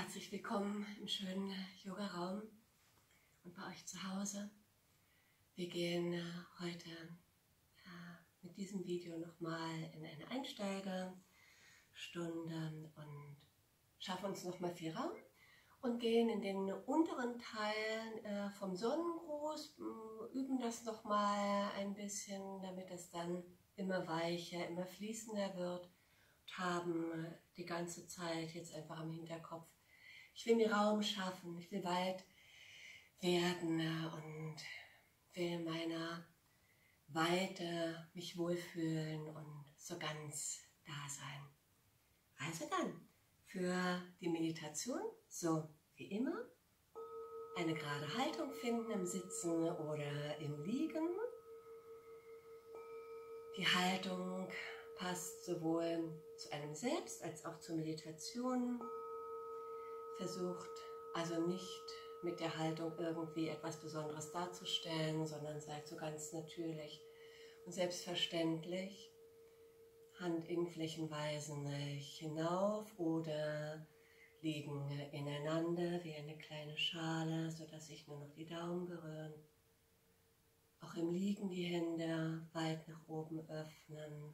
Herzlich willkommen im schönen Yoga-Raum und bei euch zu Hause. Wir gehen heute mit diesem Video nochmal in eine Einsteigerstunde und schaffen uns nochmal viel Raum und gehen in den unteren Teil vom Sonnengruß, üben das nochmal ein bisschen, damit es dann immer weicher, immer fließender wird. Haben die ganze Zeit jetzt einfach im Hinterkopf, ich will mir Raum schaffen, ich will weit werden und will in meiner Weite mich wohlfühlen und so ganz da sein. Also dann, für die Meditation, so wie immer, eine gerade Haltung finden im Sitzen oder im Liegen. Die Haltung passt sowohl zu einem selbst als auch zur Meditation. Versucht also nicht mit der Haltung irgendwie etwas Besonderes darzustellen, sondern seid so ganz natürlich und selbstverständlich Hand in Flächenweisen hinauf oder liegen ineinander wie eine kleine Schale, sodass sich nur noch die Daumen berühren. Auch im Liegen die Hände weit nach oben öffnen.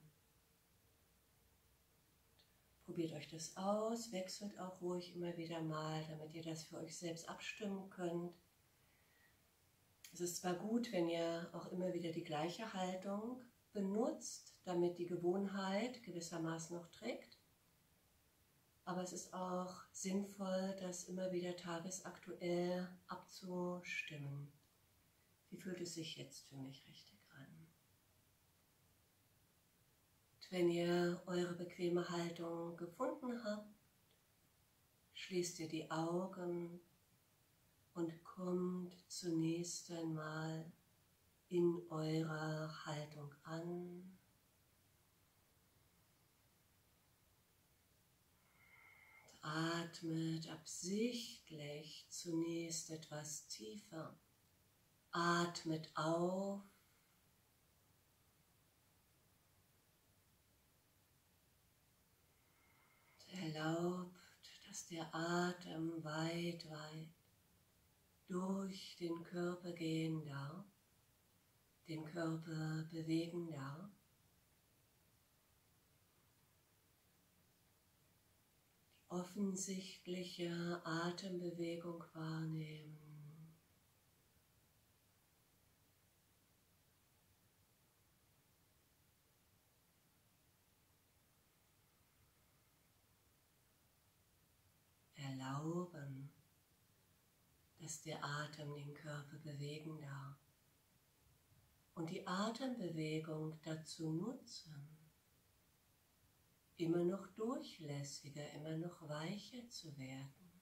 Probiert euch das aus, wechselt auch ruhig immer wieder mal, damit ihr das für euch selbst abstimmen könnt. Es ist zwar gut, wenn ihr auch immer wieder die gleiche Haltung benutzt, damit die Gewohnheit gewissermaßen noch trägt, aber es ist auch sinnvoll, das immer wieder tagesaktuell abzustimmen. Wie fühlt es sich jetzt für mich richtig an? Wenn ihr eure bequeme Haltung gefunden habt, schließt ihr die Augen und kommt zunächst einmal in eurer Haltung an. Atmet absichtlich zunächst etwas tiefer. Atmet auf. Erlaubt, dass der Atem weit durch den Körper gehen darf, den Körper bewegen darf. Die offensichtliche Atembewegung wahrnehmen. Erlauben, dass der Atem den Körper bewegen darf und die Atembewegung dazu nutzen, immer noch durchlässiger, immer noch weicher zu werden.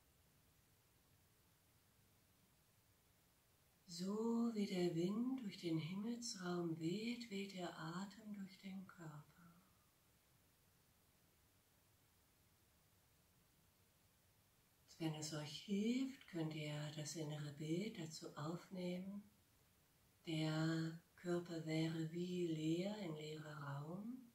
So wie der Wind durch den Himmelsraum weht, weht der Atem durch den Körper. Wenn es euch hilft, könnt ihr das innere Bild dazu aufnehmen. Der Körper wäre wie leer, ein leerer Raum.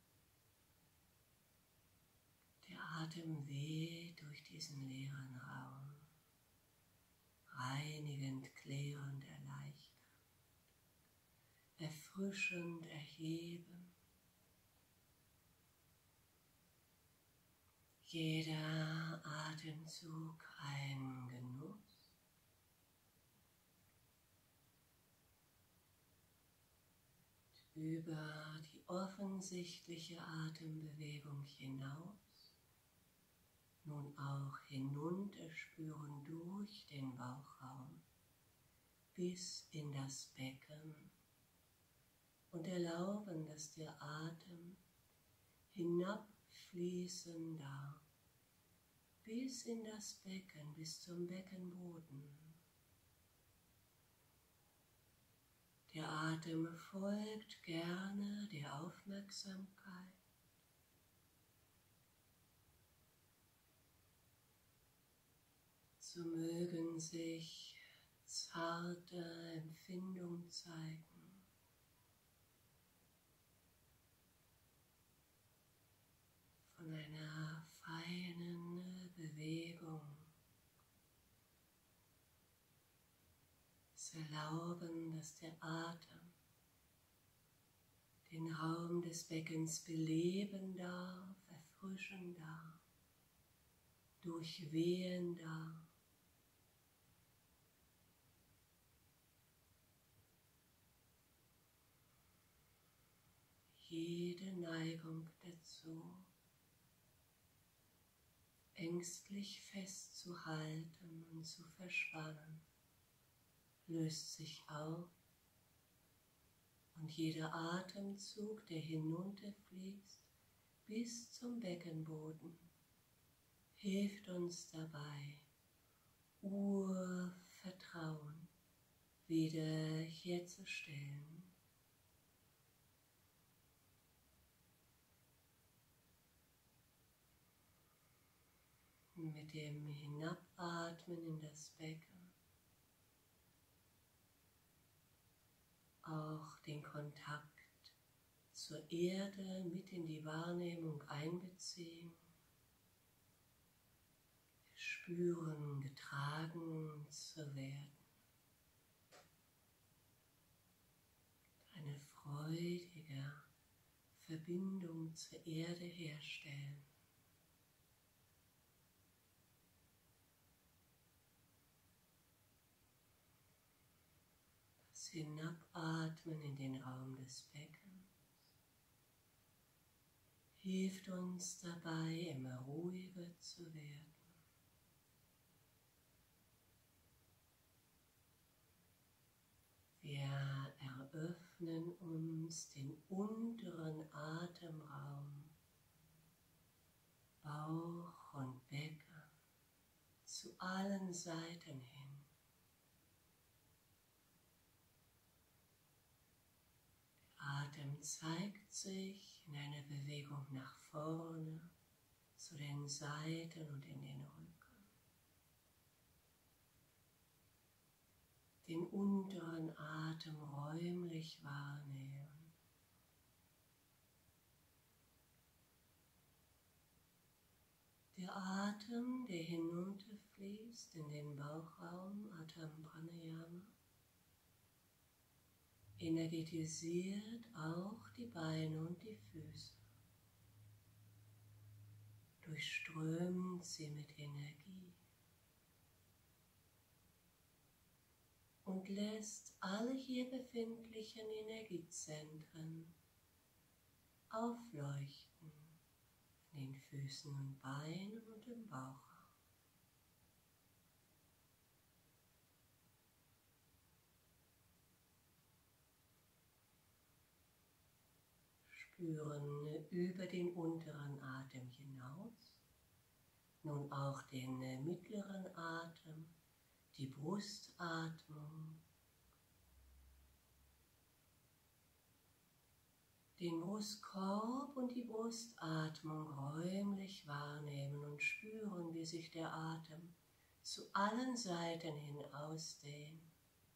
Der Atem weht durch diesen leeren Raum, reinigend, klärend, erleichternd, erfrischend, erhebend. Jeder Atemzug ein Genuss. Über die offensichtliche Atembewegung hinaus, nun auch hinunter spüren durch den Bauchraum bis in das Becken und erlauben, dass der Atem hinabfließen darf. Bis in das Becken, bis zum Beckenboden. Der Atem folgt gerne der Aufmerksamkeit. So mögen sich zarte Empfindungen zeigen. Von einer feinen Bewegung Zu erlauben, dass der Atem den Raum des Beckens beleben darf, erfrischen darf, durchwehen darf. Jede Neigung dazu, ängstlich festzuhalten und zu verspannen, löst sich auf und jeder Atemzug, der hinunterfließt bis zum Beckenboden, hilft uns dabei, Urvertrauen wiederherzustellen. Mit dem Hinabatmen in das Becken auch den Kontakt zur Erde mit in die Wahrnehmung einbeziehen. Wir spüren, getragen zu werden. Eine freudige Verbindung zur Erde herstellen. Hinabatmen in den Raum des Beckens hilft uns dabei, immer ruhiger zu werden. Wir eröffnen uns den unteren Atemraum, Bauch und Becken zu allen Seiten hin. Atem zeigt sich in einer Bewegung nach vorne, zu den Seiten und in den Rücken. Den unteren Atem räumlich wahrnehmen. Der Atem, der hinunterfließt in den Bauchraum, Atam Pranayama, energetisiert auch die Beine und die Füße, durchströmt sie mit Energie und lässt alle hier befindlichen Energiezentren aufleuchten an den Füßen und Beinen und im Bauch. Spüren über den unteren Atem hinaus, nun auch den mittleren Atem, die Brustatmung, den Brustkorb und die Brustatmung räumlich wahrnehmen und spüren, wie sich der Atem zu allen Seiten hin ausdehnt.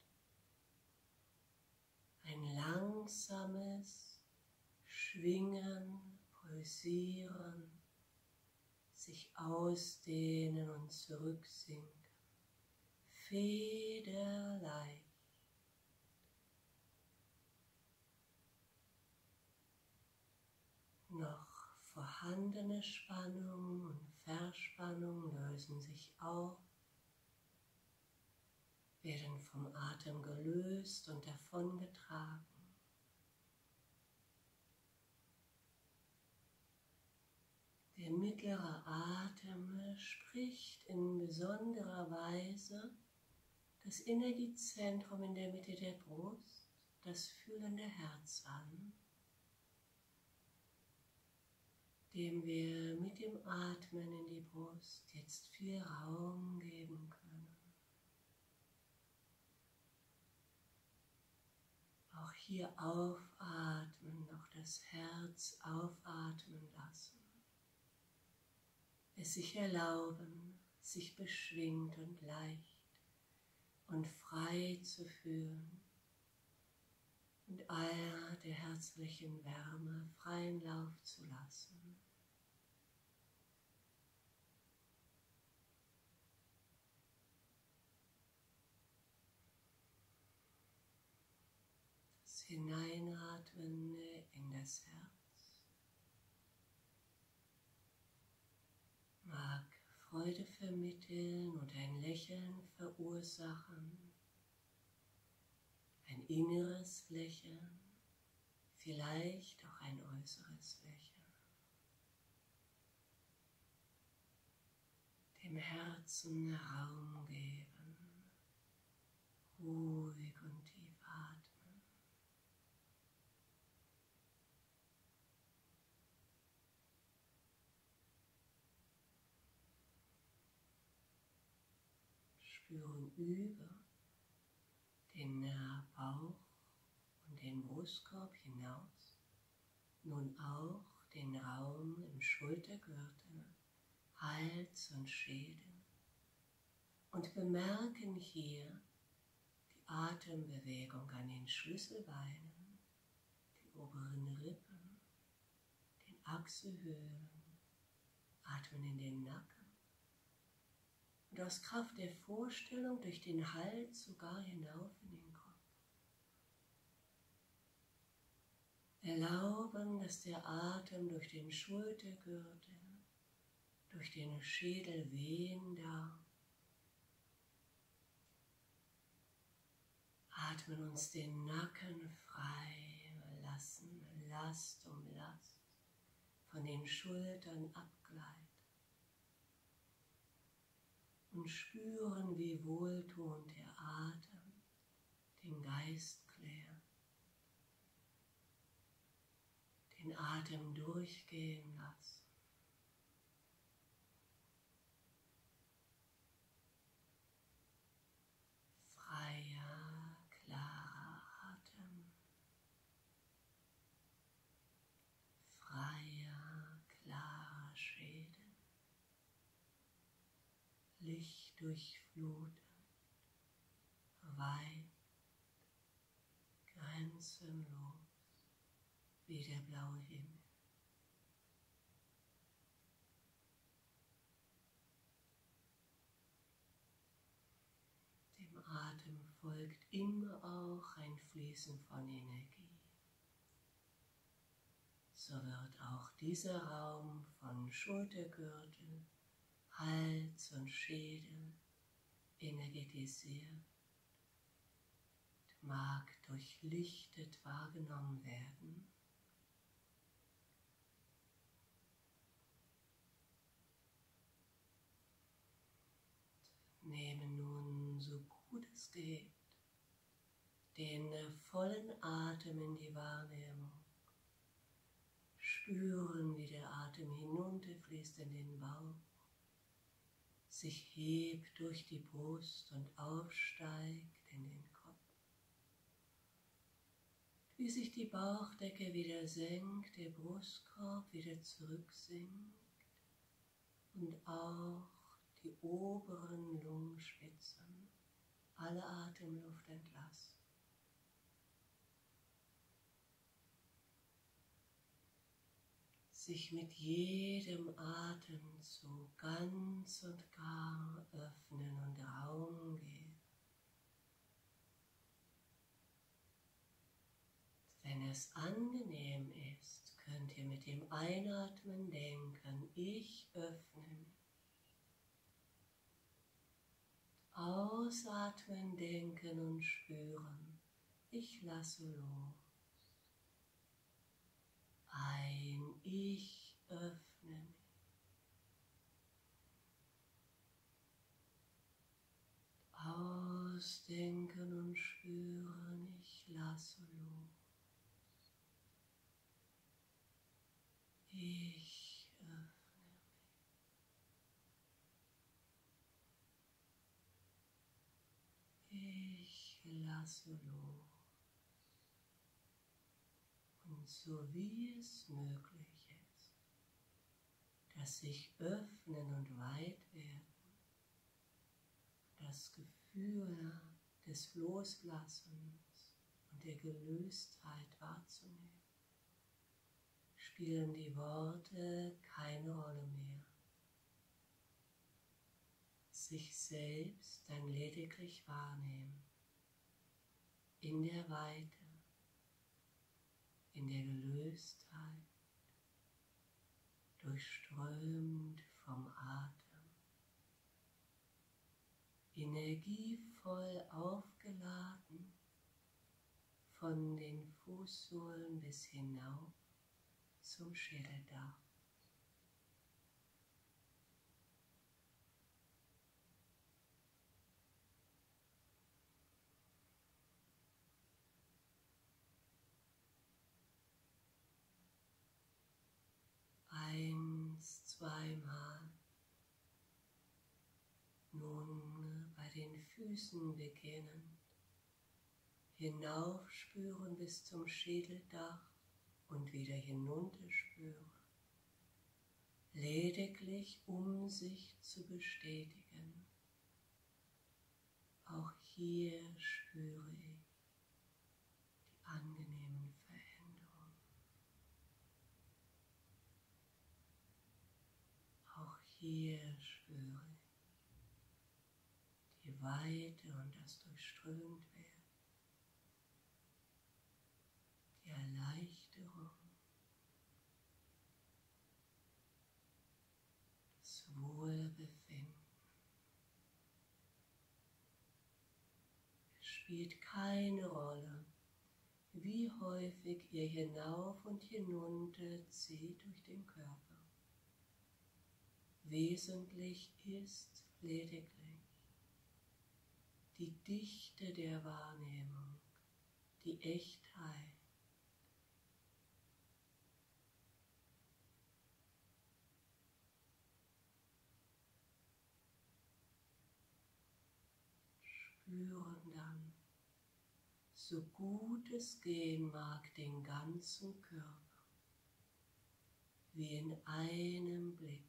Ein langsames Schwingen, pulsieren, sich ausdehnen und zurücksinken, federleicht. Noch vorhandene Spannung und Verspannung lösen sich auf, werden vom Atem gelöst und davongetragen. Der mittlere Atem spricht in besonderer Weise das Energiezentrum in der Mitte der Brust, das fühlende Herz an, dem wir mit dem Atmen in die Brust jetzt viel Raum geben können. Auch hier aufatmen, noch das Herz aufatmen lassen. Es sich erlauben, sich beschwingt und leicht und frei zu fühlen und all der herzlichen Wärme freien Lauf zu lassen. Hineinatmen in das Herz mag Freude vermitteln und ein Lächeln verursachen, ein inneres Lächeln, vielleicht auch ein äußeres Lächeln. Dem Herzen Raum geben, ruhig und tief atmen. Spüren über den Bauch und den Brustkorb hinaus, nun auch den Raum im Schultergürtel, Hals und Schädel und bemerken hier die Atembewegung an den Schlüsselbeinen, die oberen Rippen, den Achselhöhlen, atmen in den Nacken. Und aus Kraft der Vorstellung durch den Hals sogar hinauf in den Kopf. Erlauben, dass der Atem durch den Schultergürtel, durch den Schädel wehen darf. Atmen uns den Nacken frei lassen, Last um Last von den Schultern abgleitet. Und spüren, wie wohltuend der Atem den Geist klärt, den Atem durchgehen lassen. Freier, klarer Atem, freier, klarer Schädel. Licht durchflutend, weit, grenzenlos wie der blaue Himmel. Dem Atem folgt immer auch ein Fließen von Energie. So wird auch dieser Raum von Schultergürtel, Hals und Schädel energetisiert, mag durchlichtet wahrgenommen werden. Nehmen nun, so gut es geht, den vollen Atem in die Wahrnehmung. Spüren, wie der Atem hinunterfließt in den Bauch, sich hebt durch die Brust und aufsteigt in den Kopf. Wie sich die Bauchdecke wieder senkt, der Brustkorb wieder zurücksinkt und auch die oberen Lungenspitzen alle Atemluft entlassen. Sich mit jedem Atemzug ganz und gar öffnen und Raum geben. Wenn es angenehm ist, könnt ihr mit dem Einatmen denken, ich öffne mich. Ausatmen, denken und spüren, ich lasse los. Ein Ich öffne mich. Ausdenken und spüren, ich lasse los. Ich öffne mich. Ich lasse los. Und so wie es möglich ist, das sich öffnen und weit werden, das Gefühl des Loslassens und der Gelöstheit wahrzunehmen, spielen die Worte keine Rolle mehr. Sich selbst dann lediglich wahrnehmen, in der Weite, in der Gelöstheit, durchströmt vom Atem, energievoll aufgeladen von den Fußsohlen bis hinauf zum Schädeldach. Zweimal. Nun bei den Füßen beginnen, hinaufspüren bis zum Schädeldach und wieder hinunterspüren, lediglich um sich zu bestätigen. Auch hier spüre ich die angenehmen Veränderungen. Auch hier spüre ich die Weite und das Durchströmtwerden, die Erleichterung, das Wohlbefinden. Es spielt keine Rolle, wie häufig ihr hinauf und hinunter zieht durch den Körper. Wesentlich ist lediglich die Dichte der Wahrnehmung, die Echtheit. Spüren dann, so gut es gehen mag, den ganzen Körper, wie in einem Blick,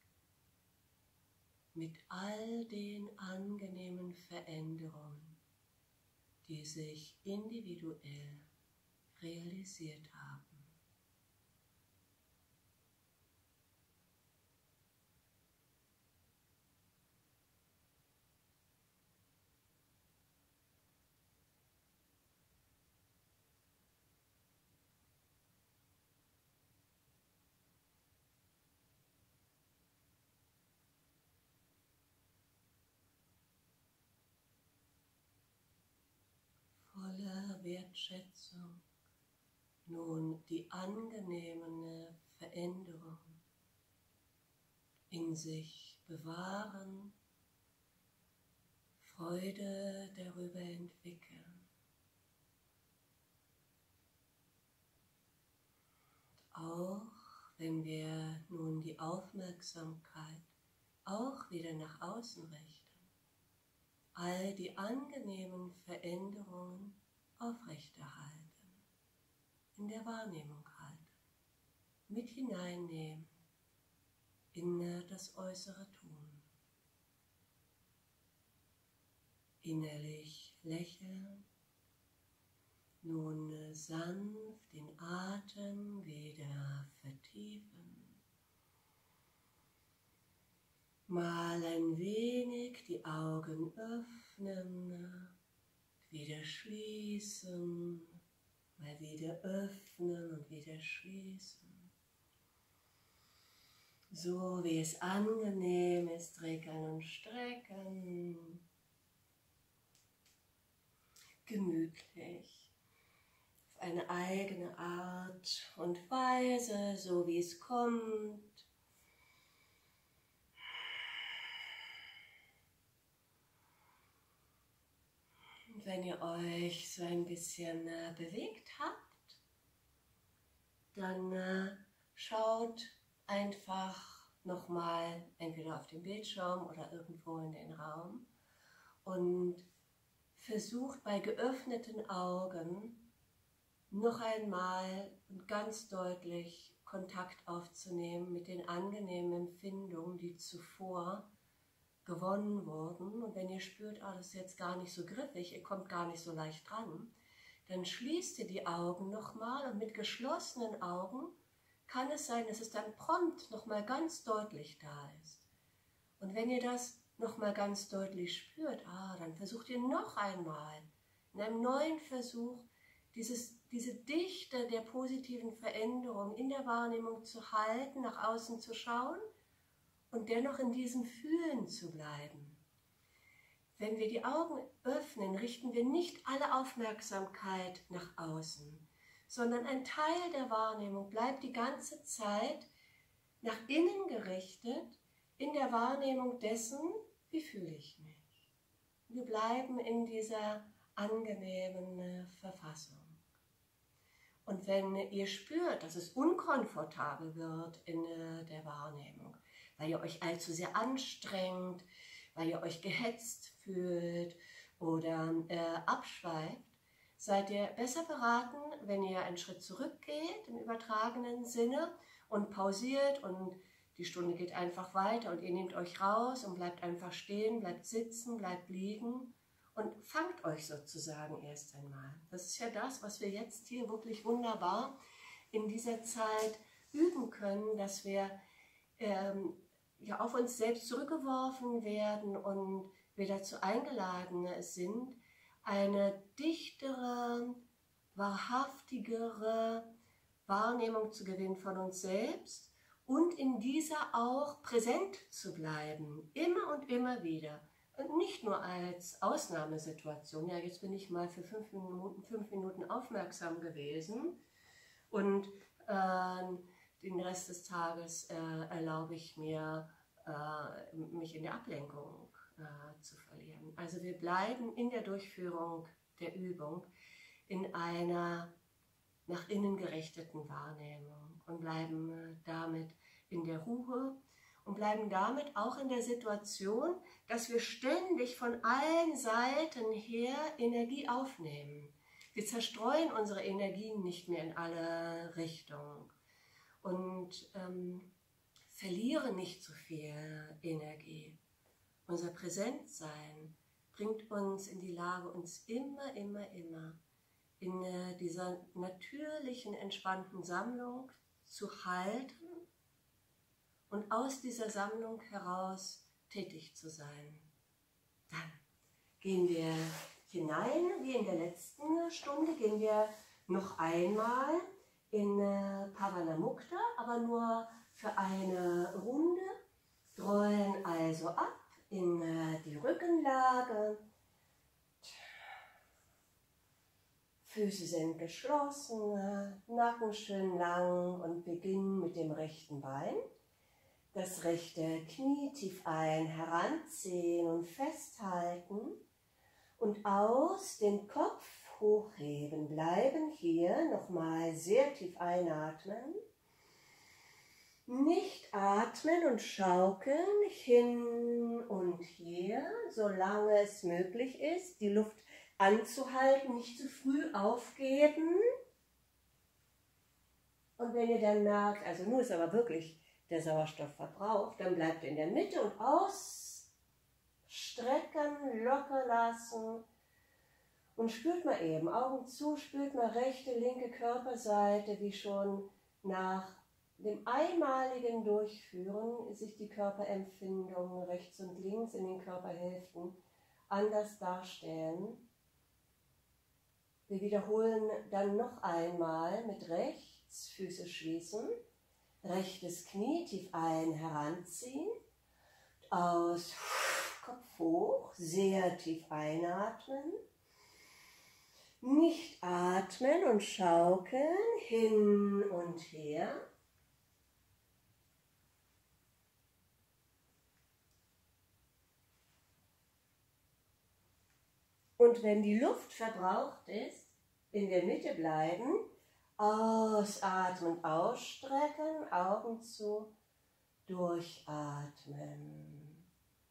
mit all den angenehmen Veränderungen, die sich individuell realisiert haben. Voller Wertschätzung nun die angenehmen Veränderungen in sich bewahren, Freude darüber entwickeln. Auch wenn wir nun die Aufmerksamkeit auch wieder nach außen richten, all die angenehmen Veränderungen aufrechterhalten, in der Wahrnehmung halten, mit hineinnehmen in das äußere Tun. Innerlich lächeln, nun sanft den Atem wieder vertiefen. Mal ein wenig die Augen öffnen, wieder schließen, mal wieder öffnen und wieder schließen. So wie es angenehm ist, recken und strecken. Gemütlich, auf eine eigene Art und Weise, so wie es kommt. Und wenn ihr euch so ein bisschen bewegt habt, dann schaut einfach nochmal entweder auf den Bildschirm oder irgendwo in den Raum und versucht bei geöffneten Augen noch einmal und ganz deutlich Kontakt aufzunehmen mit den angenehmen Empfindungen, die zuvor gewonnen wurden. Und wenn ihr spürt, das ist jetzt gar nicht so griffig, ihr kommt gar nicht so leicht dran, dann schließt ihr die Augen nochmal und mit geschlossenen Augen kann es sein, dass es dann prompt nochmal ganz deutlich da ist. Und wenn ihr das nochmal ganz deutlich spürt, dann versucht ihr noch einmal in einem neuen Versuch diese Dichte der positiven Veränderung in der Wahrnehmung zu halten, nach außen zu schauen und dennoch in diesem Fühlen zu bleiben. Wenn wir die Augen öffnen, richten wir nicht alle Aufmerksamkeit nach außen, sondern ein Teil der Wahrnehmung bleibt die ganze Zeit nach innen gerichtet, in der Wahrnehmung dessen, wie fühle ich mich. Wir bleiben in dieser angenehmen Verfassung. Und wenn ihr spürt, dass es unkomfortabel wird in der Wahrnehmung, weil ihr euch allzu sehr anstrengt, weil ihr euch gehetzt fühlt oder abschweift, seid ihr besser beraten, wenn ihr einen Schritt zurückgeht im übertragenen Sinne und pausiert und die Stunde geht einfach weiter und ihr nehmt euch raus und bleibt einfach stehen, bleibt sitzen, bleibt liegen und fangt euch sozusagen erst einmal. Das ist ja das, was wir jetzt hier wirklich wunderbar in dieser Zeit üben können, dass wir ja, auf uns selbst zurückgeworfen werden und wir dazu eingeladen sind, eine dichtere, wahrhaftigere Wahrnehmung zu gewinnen von uns selbst und in dieser auch präsent zu bleiben, immer und immer wieder. Und nicht nur als Ausnahmesituation, ja, jetzt bin ich mal für 5 Minuten aufmerksam gewesen und den Rest des Tages erlaube ich mir, mich in der Ablenkung zu verlieren. Also wir bleiben in der Durchführung der Übung in einer nach innen gerichteten Wahrnehmung und bleiben damit in der Ruhe und bleiben damit auch in der Situation, dass wir ständig von allen Seiten her Energie aufnehmen. Wir zerstreuen unsere Energien nicht mehr in alle Richtungen und verlieren nicht so viel Energie. Unser Präsentsein bringt uns in die Lage, uns immer in dieser natürlichen, entspannten Sammlung zu halten und aus dieser Sammlung heraus tätig zu sein. Dann gehen wir hinein, wie in der letzten Stunde, gehen wir noch einmal in Pavana Mukta, aber nur für eine Runde, rollen also ab in die Rückenlage. Füße sind geschlossen, Nacken schön lang und beginnen mit dem rechten Bein. Das rechte Knie tief ein, heranziehen und festhalten und aus den Kopf hochheben. Bleiben hier nochmal sehr tief einatmen. Nicht atmen und schaukeln hin und her, solange es möglich ist, die Luft anzuhalten, nicht zu früh aufgeben. Und wenn ihr dann merkt, also nun ist aber wirklich der Sauerstoff verbraucht, dann bleibt ihr in der Mitte und ausstrecken, locker lassen und spürt mal eben, Augen zu, spürt mal rechte, linke Körperseite, wie schon nach dem einmaligen Durchführen sich die Körperempfindungen rechts und links in den Körperhälften anders darstellen. Wir wiederholen dann noch einmal mit rechts, Füße schließen, rechtes Knie tief ein, heranziehen, aus, Kopf hoch, sehr tief einatmen, nicht atmen und schaukeln, hin und her. Und wenn die Luft verbraucht ist, in der Mitte bleiben, ausatmen, ausstrecken, Augen zu, durchatmen.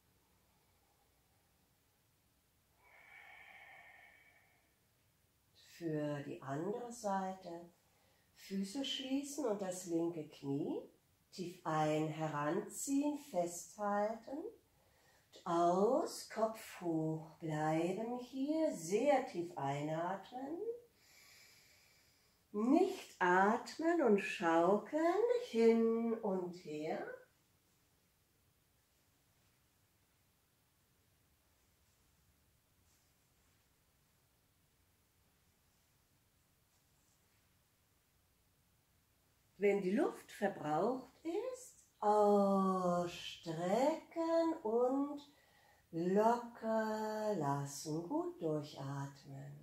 Für die andere Seite Füße schließen und das linke Knie tief ein, heranziehen, festhalten. Aus, Kopf hoch, bleiben hier, sehr tief einatmen, nicht atmen und schaukeln, hin und her. Wenn die Luft verbraucht ist, ausstrecken und locker lassen, gut durchatmen.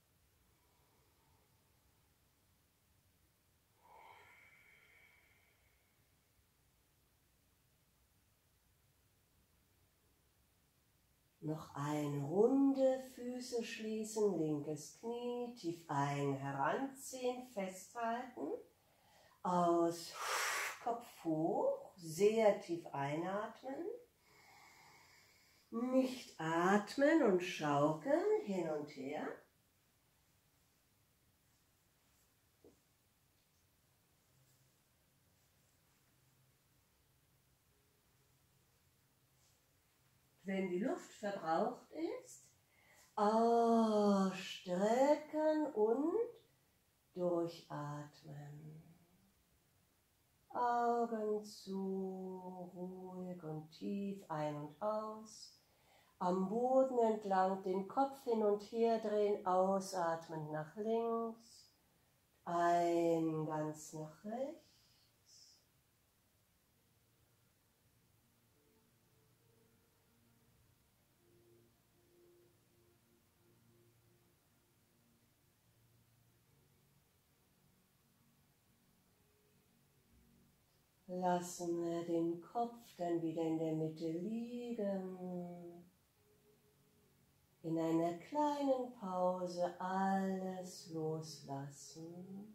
Noch eine Runde, Füße schließen, linkes Knie, tief ein, heranziehen, festhalten, aus, Kopf hoch, sehr tief einatmen, nicht atmen und schaukeln, hin und her. Wenn die Luft verbraucht ist, ausstrecken und durchatmen. Augen zu, ruhig und tief ein und aus. Am Boden entlang den Kopf hin und her drehen, ausatmen nach links, ein ganz nach rechts. Lassen wir den Kopf dann wieder in der Mitte liegen. In einer kleinen Pause alles loslassen.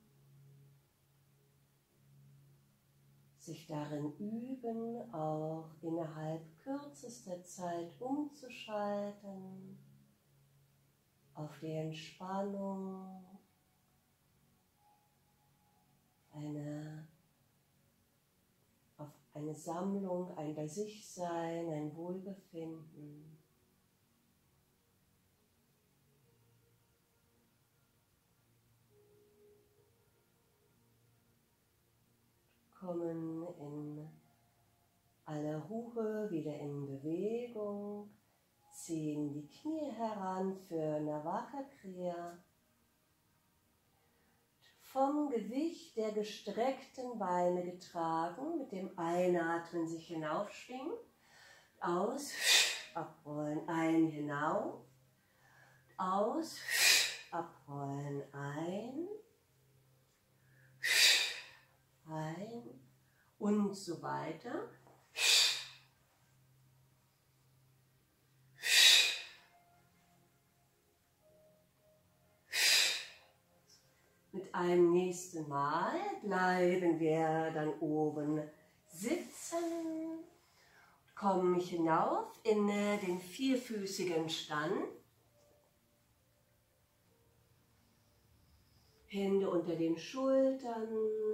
Sich darin üben, auch innerhalb kürzester Zeit umzuschalten auf die Entspannung, auf eine Sammlung, ein Bei-sich-Sein, ein Wohlbefinden. Kommen in aller Ruhe wieder in Bewegung, ziehen die Knie heran für Navaka Kriya. Vom Gewicht der gestreckten Beine getragen, mit dem Einatmen sich hinaufschwingen, aus, abrollen, ein, hinauf, aus, abrollen, ein und so weiter. Mit einem nächsten Mal bleiben wir dann oben sitzen, kommen hinauf in den vierfüßigen Stand. Hände unter den Schultern,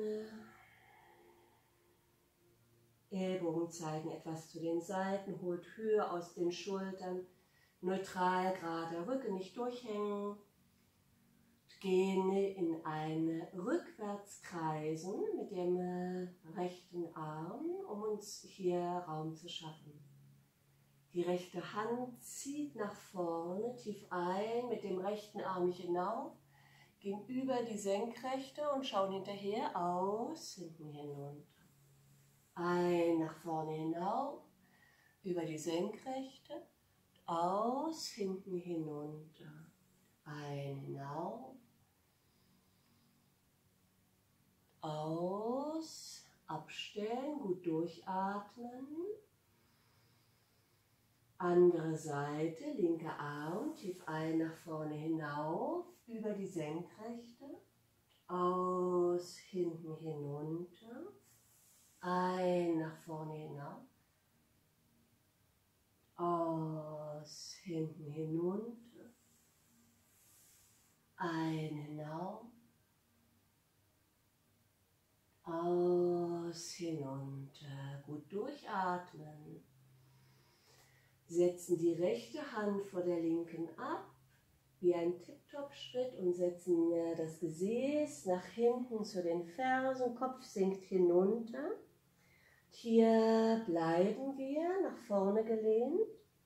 Ellbogen zeigen etwas zu den Seiten, holt Höhe aus den Schultern, neutral gerade, Rücken nicht durchhängen. Gehen in ein Rückwärtskreisen mit dem rechten Arm, um uns hier Raum zu schaffen. Die rechte Hand zieht nach vorne, tief ein, mit dem rechten Arm hinauf, gehen über die Senkrechte und schauen hinterher aus, hinten hinunter. Ein, nach vorne hinauf, über die Senkrechte, aus, hinten hinunter. Ein, hinauf. Aus, abstellen, gut durchatmen. Andere Seite, linker Arm, tief ein, nach vorne hinauf, über die Senkrechte. Aus, hinten hinunter. Ein, nach vorne hinauf. Aus, hinten hinunter. Ein, hinauf. Aus, hinunter. Gut durchatmen. Setzen die rechte Hand vor der linken ab, wie ein Tip-Top-Schritt und setzen das Gesäß nach hinten zu den Fersen, Kopf sinkt hinunter. Hier bleiben wir, nach vorne gelehnt.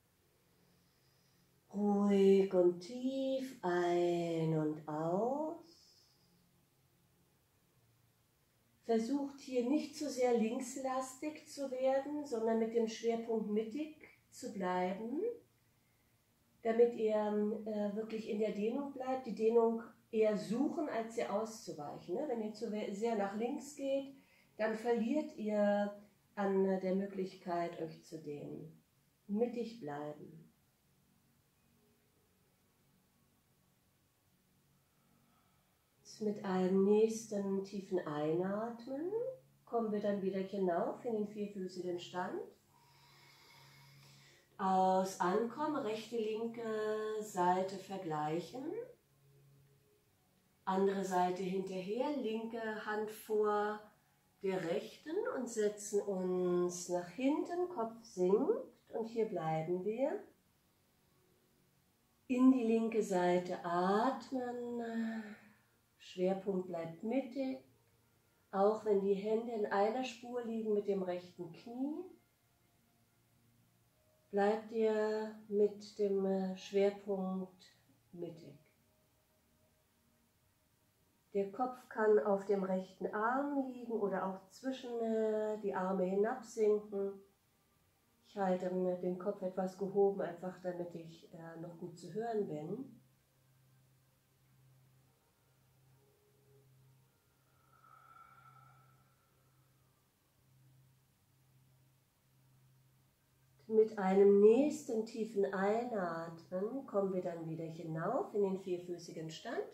Ruhig und tief ein und aus. Versucht hier nicht zu sehr linkslastig zu werden, sondern mit dem Schwerpunkt mittig zu bleiben, damit ihr wirklich in der Dehnung bleibt. Die Dehnung eher suchen, als ihr auszuweichen. Ne? Wenn ihr zu sehr nach links geht, dann verliert ihr an der Möglichkeit, euch zu dehnen. Mittig bleiben. Mit einem nächsten tiefen Einatmen kommen wir dann wieder hinauf in den vierfüßigen Stand. Aus Ankommen, rechte, linke Seite vergleichen. Andere Seite hinterher, linke Hand vor der rechten und setzen uns nach hinten, Kopf sinkt und hier bleiben wir. In die linke Seite atmen. Schwerpunkt bleibt mittig, auch wenn die Hände in einer Spur liegen mit dem rechten Knie, bleibt ihr mit dem Schwerpunkt mittig. Der Kopf kann auf dem rechten Arm liegen oder auch zwischen die Arme hinabsinken. Ich halte den Kopf etwas gehoben, einfach damit ich noch gut zu hören bin. Mit einem nächsten tiefen Einatmen kommen wir dann wieder hinauf in den vierfüßigen Stand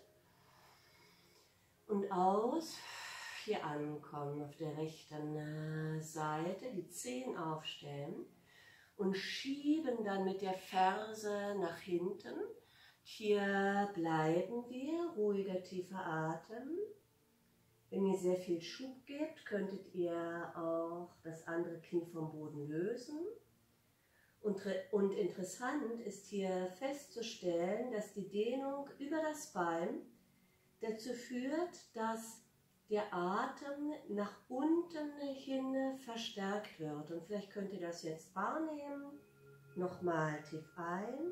und aus, hier ankommen auf der rechten Seite, die Zehen aufstellen und schieben dann mit der Ferse nach hinten. Hier bleiben wir, ruhiger tiefer Atem. Wenn ihr sehr viel Schub gebt, könntet ihr auch das andere Knie vom Boden lösen. Und interessant ist hier festzustellen, dass die Dehnung über das Bein dazu führt, dass der Atem nach unten hin verstärkt wird. Und vielleicht könnt ihr das jetzt wahrnehmen. Nochmal tief ein,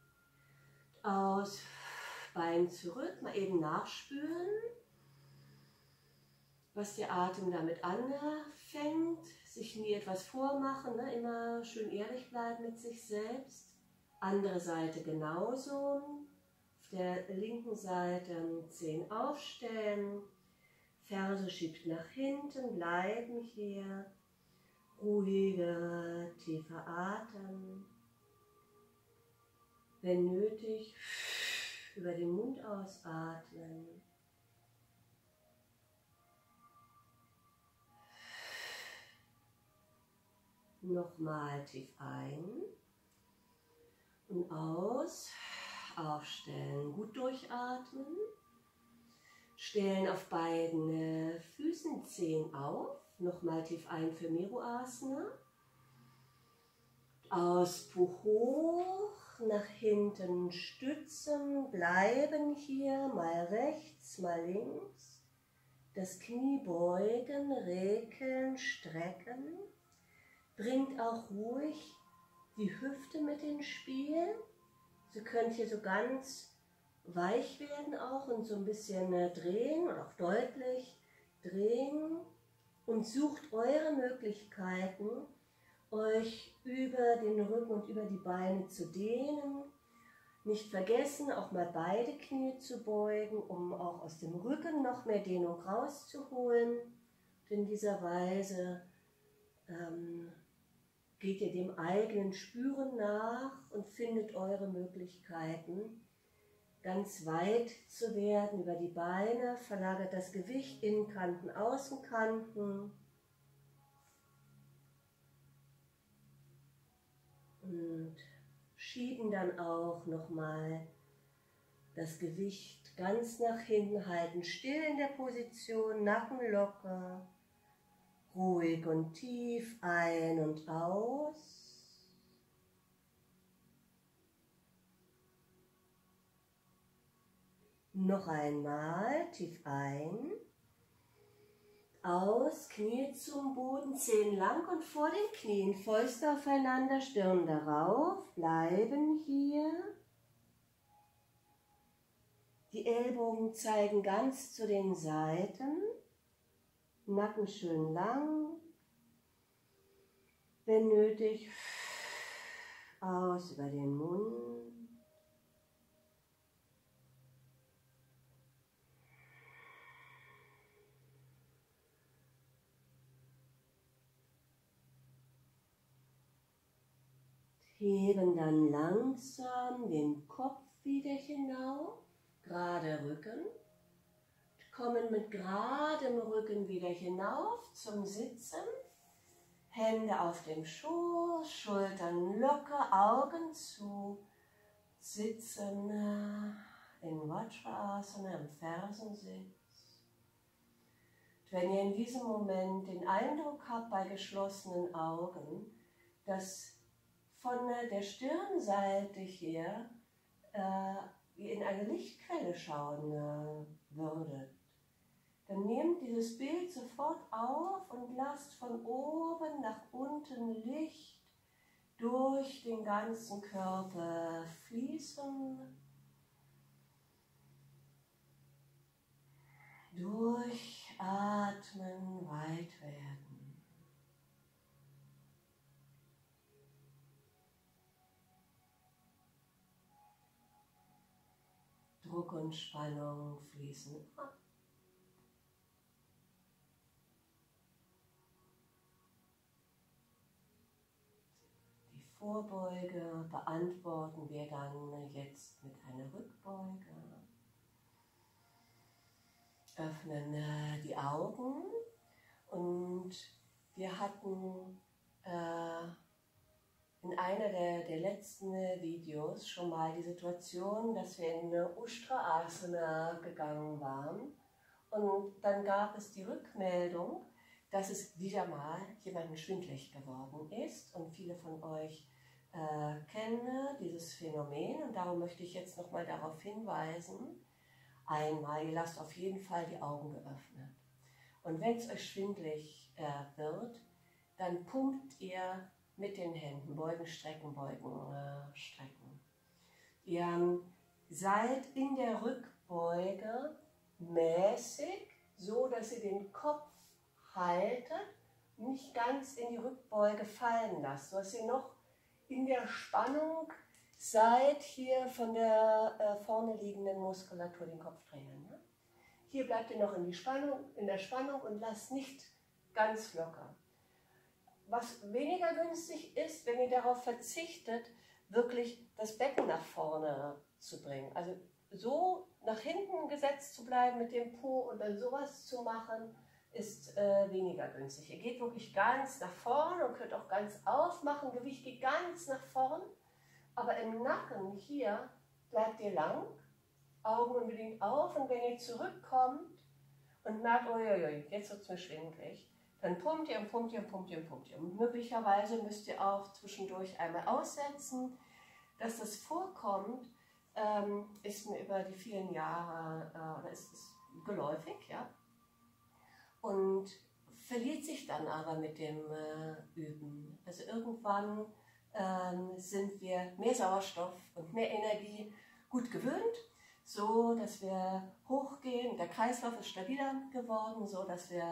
aus, Bein zurück, mal eben nachspüren, was der Atem damit anfängt. Sich nie etwas vormachen, ne? Immer schön ehrlich bleiben mit sich selbst. Andere Seite genauso. Auf der linken Seite Zehen aufstellen. Ferse schiebt nach hinten, bleiben hier. Ruhiger, tiefer Atem. Wenn nötig, über den Mund ausatmen. Nochmal tief ein und aus, aufstellen, gut durchatmen, stellen auf beiden Füßen, Zehen auf, nochmal tief ein für Meruasana, aus, Po hoch, nach hinten stützen, bleiben hier, mal rechts, mal links, das Knie beugen, rekeln, strecken. Bringt auch ruhig die Hüfte mit ins Spiel. Sie könnt hier so ganz weich werden auch und so ein bisschen drehen und auch deutlich drehen. Und sucht eure Möglichkeiten, euch über den Rücken und über die Beine zu dehnen. Nicht vergessen, auch mal beide Knie zu beugen, um auch aus dem Rücken noch mehr Dehnung rauszuholen. Und in dieser Weise geht ihr dem eigenen Spüren nach und findet eure Möglichkeiten, ganz weit zu werden über die Beine, verlagert das Gewicht, Innenkanten, Außenkanten. Und schieben dann auch nochmal das Gewicht ganz nach hinten, halten still in der Position, Nacken locker. Ruhig und tief ein und aus. Noch einmal tief ein. Aus, Knie zum Boden, Zehen lang und vor den Knien, Fäuste aufeinander, Stirn darauf, bleiben hier. Die Ellbogen zeigen ganz zu den Seiten. Nacken schön lang. Wenn nötig, aus über den Mund. Heben dann langsam den Kopf wieder hinauf, gerade Rücken. Kommen mit geradem Rücken wieder hinauf zum Sitzen. Hände auf dem Schoß, Schultern locker, Augen zu. Sitzen in Vajrasana im Fersensitz. Wenn ihr in diesem Moment den Eindruck habt bei geschlossenen Augen, dass von der Stirnseite hier ihr in eine Lichtquelle schauen würdet, dann nehmt dieses Bild sofort auf und lasst von oben nach unten Licht durch den ganzen Körper fließen. Durchatmen, weit werden. Druck und Spannung fließen ab. Die Vorbeuge beantworten wir dann jetzt mit einer Rückbeuge. Öffnen die Augen und wir hatten in einer der letzten Videos schon mal die Situation, dass wir in Ustrasana gegangen waren und dann gab es die Rückmeldung, dass es wieder mal jemandem schwindelig geworden ist und viele von euch kennen dieses Phänomen und darum möchte ich jetzt nochmal darauf hinweisen. Einmal, ihr lasst auf jeden Fall die Augen geöffnet und wenn es euch schwindelig wird, dann pumpt ihr mit den Händen, beugen, strecken, strecken. Ihr seid in der Rückbeuge mäßig, so dass ihr den Kopf haltet, nicht ganz in die Rückbeuge fallen lasst, sodass ihr noch in der Spannung seid hier von der vorne liegenden Muskulatur, den Kopf drehen. Ja? Hier bleibt ihr noch in der Spannung und lasst nicht ganz locker. Was weniger günstig ist, wenn ihr darauf verzichtet, wirklich das Becken nach vorne zu bringen. Also so nach hinten gesetzt zu bleiben mit dem Po und dann sowas zu machen, ist weniger günstig. Ihr geht wirklich ganz nach vorne und könnt auch ganz aufmachen. Gewicht geht ganz nach vorn, aber im Nacken hier bleibt ihr lang, Augen unbedingt auf und wenn ihr zurückkommt und merkt, uiuiui, jetzt wird es mir schwindelig, dann pumpt ihr und pumpt ihr und pumpt ihr und pumpt ihr. Und möglicherweise müsst ihr auch zwischendurch einmal aussetzen. Dass das vorkommt, ist mir über die vielen Jahre, oder ist geläufig, ja. Und verliert sich dann aber mit dem Üben. Also irgendwann sind wir mehr Sauerstoff und mehr Energie gut gewöhnt, so dass wir hochgehen. Der Kreislauf ist stabiler geworden, so dass wir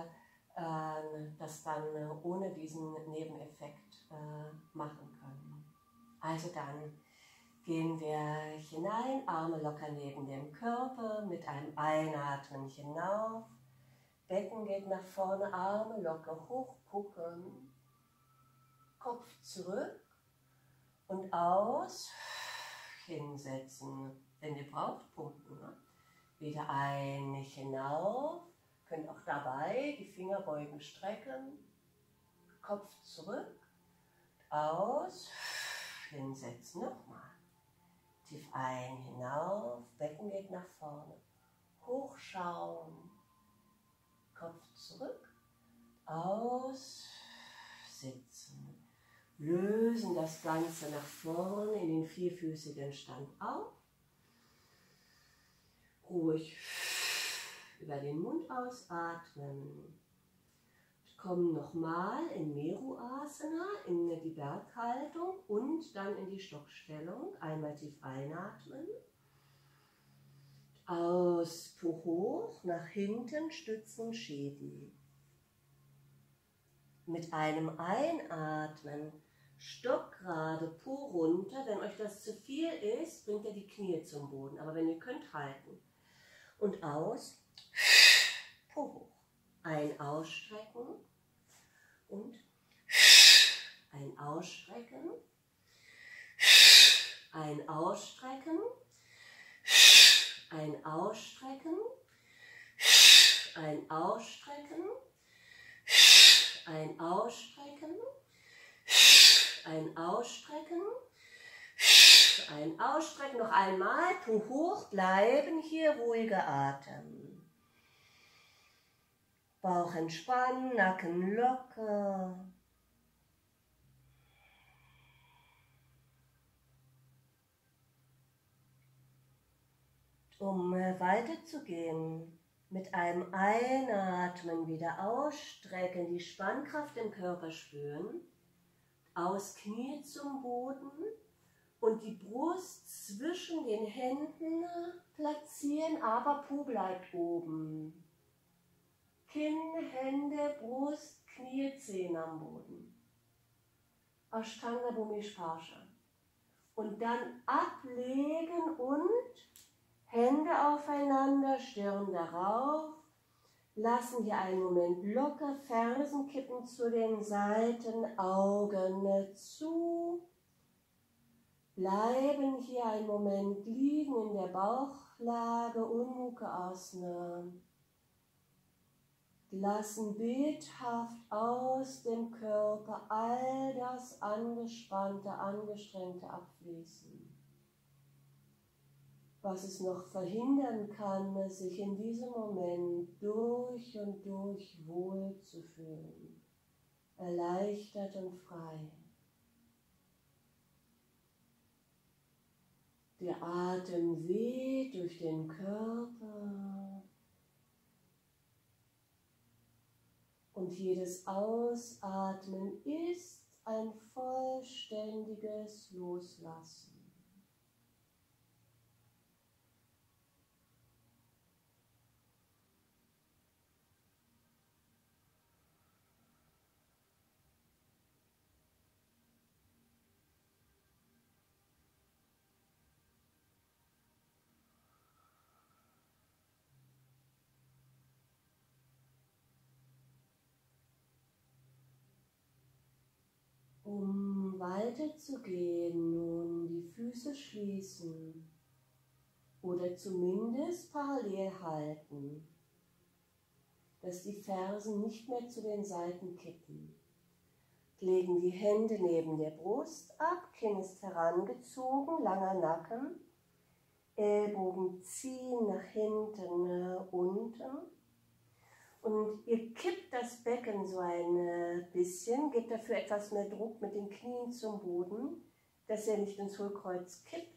das dann ohne diesen Nebeneffekt machen können. Also dann gehen wir hinein, Arme locker neben dem Körper, mit einem Einatmen hinauf, Becken geht nach vorne, Arme locker hochgucken, Kopf zurück und aus, hinsetzen, wenn ihr braucht, pumpen. Ne? Wieder ein, hinauf. Könnt auch dabei die Finger beugen, strecken, Kopf zurück, aus, hinsetzen, nochmal. Tief ein, hinauf, Becken geht nach vorne, hochschauen, Kopf zurück, aus, sitzen. Lösen das Ganze nach vorne in den vierfüßigen Stand auf, ruhig über den Mund ausatmen. Kommen nochmal in Meru Asana, in die Berghaltung und dann in die Stockstellung. Einmal tief einatmen. Aus, Po hoch, nach hinten, stützen, Schädel. Mit einem Einatmen stockgerade Po runter. Wenn euch das zu viel ist, bringt ihr die Knie zum Boden. Aber wenn ihr könnt, halten. Und aus, Po hoch. Ein Ausstrecken und ein Ausstrecken. Ein Ausstrecken. Ein Ausstrecken. Ein Ausstrecken. Ein Ausstrecken. Ein Ausstrecken. Ein Ausstrecken. Noch einmal. Po hoch bleiben. Hier ruhiger Atem. Bauch entspannen, Nacken locker. Um weiterzugehen, mit einem Einatmen wieder ausstrecken, die Spannkraft im Körper spüren, aus Knie zum Boden und die Brust zwischen den Händen platzieren, aber Po bleibt oben. Kinn, Hände, Brust, Knie, Zehen am Boden. Ashtanga Bhumi Sparsha. Und dann ablegen und Hände aufeinander, Stirn darauf. Lassen hier einen Moment locker, Fersen kippen zu den Seiten, Augen zu. Bleiben hier einen Moment liegen in der Bauchlage, Udmukha Asana. Lassen bildhaft aus dem Körper all das Angespannte, Angestrengte abfließen. Was es noch verhindern kann, sich in diesem Moment durch und durch wohl zu fühlen, erleichtert und frei. Der Atem weht durch den Körper und jedes Ausatmen ist ein vollständiges Loslassen. Um weiterzugehen, nun die Füße schließen oder zumindest parallel halten, dass die Fersen nicht mehr zu den Seiten kippen. Legen die Hände neben der Brust ab, Kinn ist herangezogen, langer Nacken, Ellbogen ziehen nach hinten, unten. Und ihr kippt das Becken so ein bisschen, gebt dafür etwas mehr Druck mit den Knien zum Boden, dass ihr nicht ins Hohlkreuz kippt.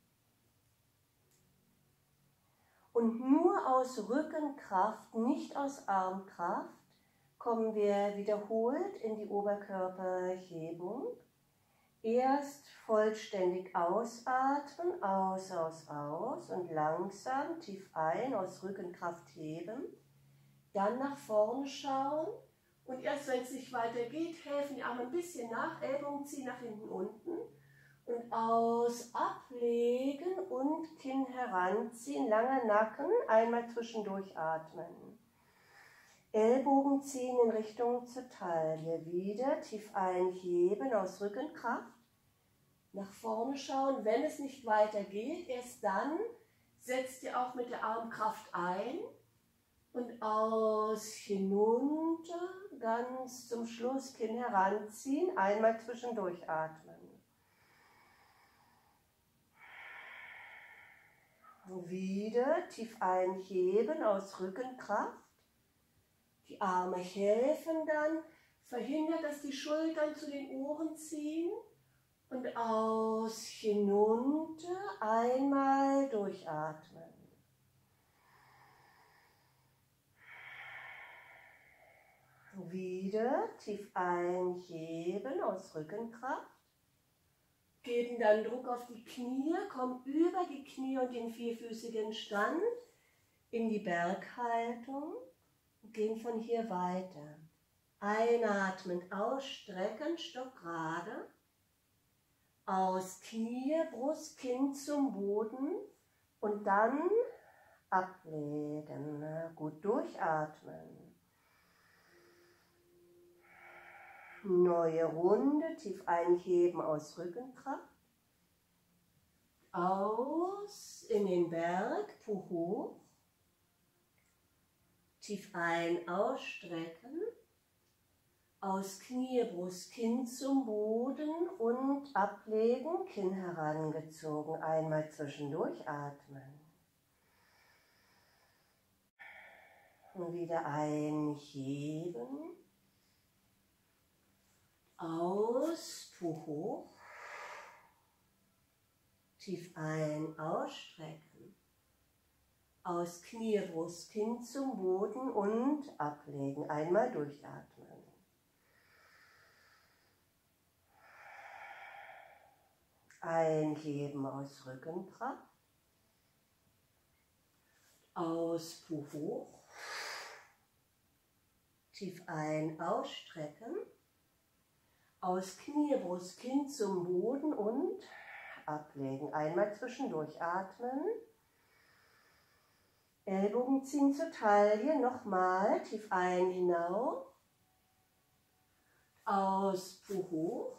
Und nur aus Rückenkraft, nicht aus Armkraft, kommen wir wiederholt in die Oberkörperhebung. Erst vollständig ausatmen, aus und langsam tief ein, aus Rückenkraft heben. Dann nach vorne schauen und erst wenn es nicht weitergeht, helfen die Arme ein bisschen nach, Ellbogen ziehen nach hinten unten und aus ablegen und Kinn heranziehen, langer Nacken, einmal zwischendurch atmen. Ellbogen ziehen in Richtung zur Taille, wieder tief einheben aus Rückenkraft, nach vorne schauen, wenn es nicht weitergeht, erst dann setzt ihr auch mit der Armkraft ein. Und aus, hinunter, ganz zum Schluss Kinn heranziehen, einmal zwischendurch atmen. Wieder tief einheben aus Rückenkraft. Die Arme helfen dann, verhindert, dass die Schultern zu den Ohren ziehen. Und aus, hinunter, einmal durchatmen. Wieder tief einheben aus Rückenkraft. Geben dann Druck auf die Knie, kommen über die Knie und den vierfüßigen Stand in die Berghaltung und gehen von hier weiter. Einatmen, ausstrecken, Stock gerade. Aus Knie, Brust, Kinn zum Boden und dann ablegen. Gut durchatmen. Neue Runde, tief einheben aus Rückenkraft. Aus in den Berg, Po hoch. Tief ein, ausstrecken. Aus Knie, Brust, Kinn zum Boden und ablegen, Kinn herangezogen. Einmal zwischendurch atmen. Und wieder einheben. Aus, Po hoch. Tief ein, ausstrecken. Aus Knie, Brust, Kinn zum Boden und ablegen. Einmal durchatmen. Einheben aus Rückenkraft. Aus, Po hoch. Tief ein, ausstrecken. Aus Knie, Brust, Kinn zum Boden und ablegen. Einmal zwischendurch atmen. Ellbogen ziehen zur Taille. Nochmal. Tief ein, hinauf. Aus, Po hoch.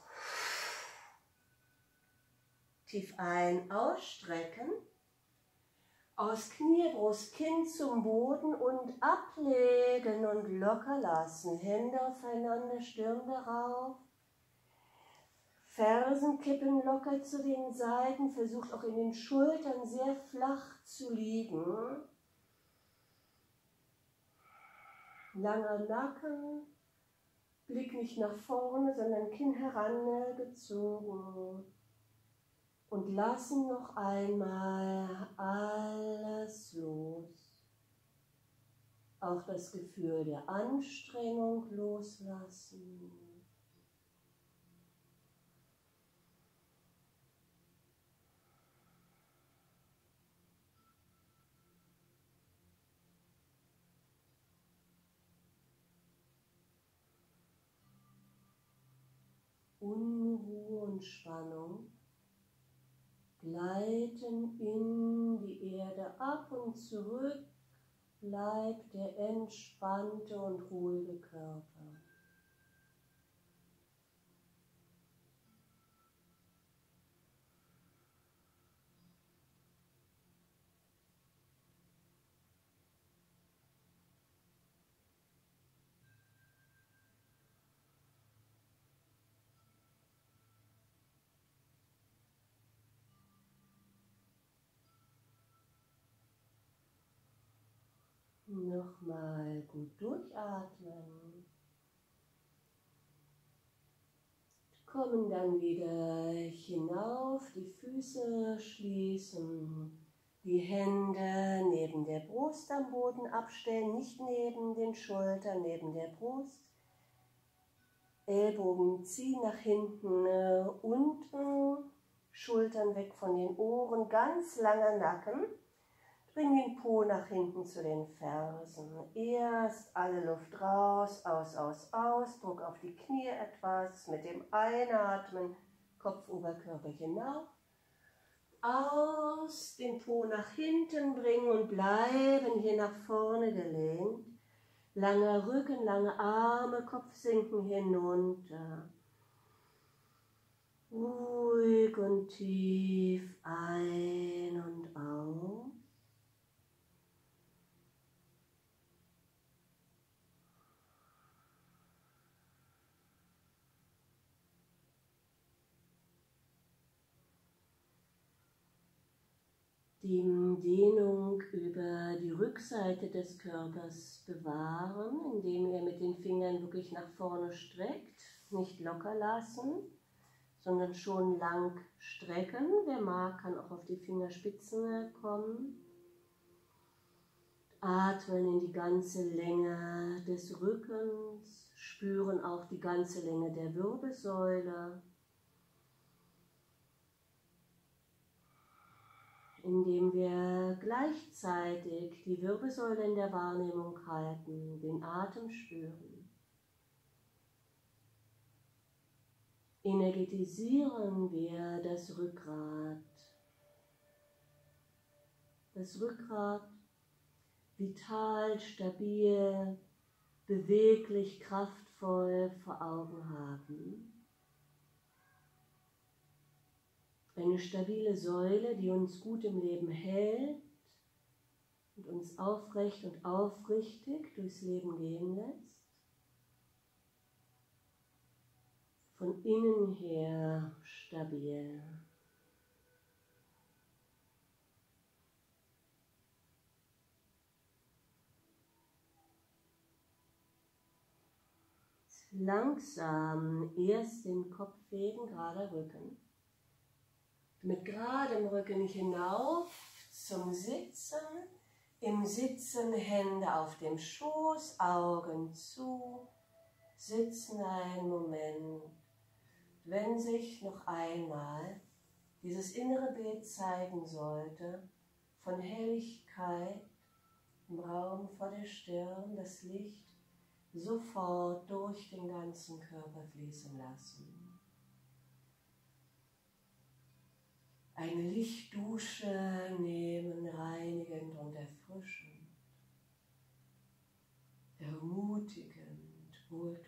Tief ein, ausstrecken. Aus Knie, Brust, Kinn zum Boden und ablegen und locker lassen. Hände aufeinander, Stirn darauf. Fersen kippen locker zu den Seiten. Versucht auch in den Schultern sehr flach zu liegen. Langer Nacken. Blick nicht nach vorne, sondern Kinn herangezogen. Und lassen noch einmal alles los. Auch das Gefühl der Anstrengung loslassen. Unruhe und Spannung gleiten in die Erde ab und zurück, bleibt der entspannte und ruhige Körper. Nochmal gut durchatmen. Kommen dann wieder hinauf, die Füße schließen, die Hände neben der Brust am Boden abstellen, nicht neben den Schultern, neben der Brust. Ellbogen ziehen nach hinten, unten, Schultern weg von den Ohren, ganz langer Nacken. Bring den Po nach hinten zu den Fersen. Erst alle Luft raus, aus, aus, aus. Druck auf die Knie etwas. Mit dem Einatmen, Kopf, Oberkörper hinauf. Aus, den Po nach hinten bringen und bleiben hier nach vorne gelehnt. Langer Rücken, lange Arme, Kopf sinken hinunter. Ruhig und tief ein und aus. Die Dehnung über die Rückseite des Körpers bewahren, indem ihr mit den Fingern wirklich nach vorne streckt, nicht locker lassen, sondern schon lang strecken. Wer mag, kann auch auf die Fingerspitzen kommen. Atmen in die ganze Länge des Rückens, spüren auch die ganze Länge der Wirbelsäule. Indem wir gleichzeitig die Wirbelsäule in der Wahrnehmung halten, den Atem spüren. energetisieren wir das Rückgrat. Das Rückgrat vital, stabil, beweglich, kraftvoll vor Augen haben. Eine stabile Säule, die uns gut im Leben hält und uns aufrecht und aufrichtig durchs Leben gehen lässt. Von innen her stabil. Langsam erst den Kopf heben, gerader Rücken. Mit geradem Rücken hinauf zum Sitzen. Im Sitzen Hände auf dem Schoß, Augen zu. Sitzen einen Moment. Wenn sich noch einmal dieses innere Bild zeigen sollte, von Helligkeit im Raum vor der Stirn, das Licht sofort durch den ganzen Körper fließen lassen. Eine Lichtdusche nehmen, reinigend und erfrischend, ermutigend, wohltuend.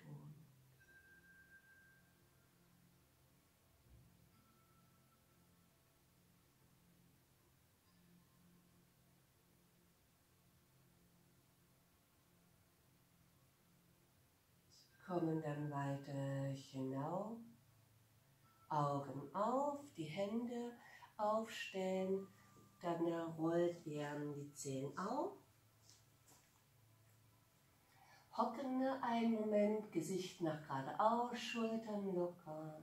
Kommen dann weiter hinauf, Augen auf, die Hände aufstellen, dann rollt ihr die Zehen auf, hocken einen Moment, Gesicht nach geradeaus, Schultern locker,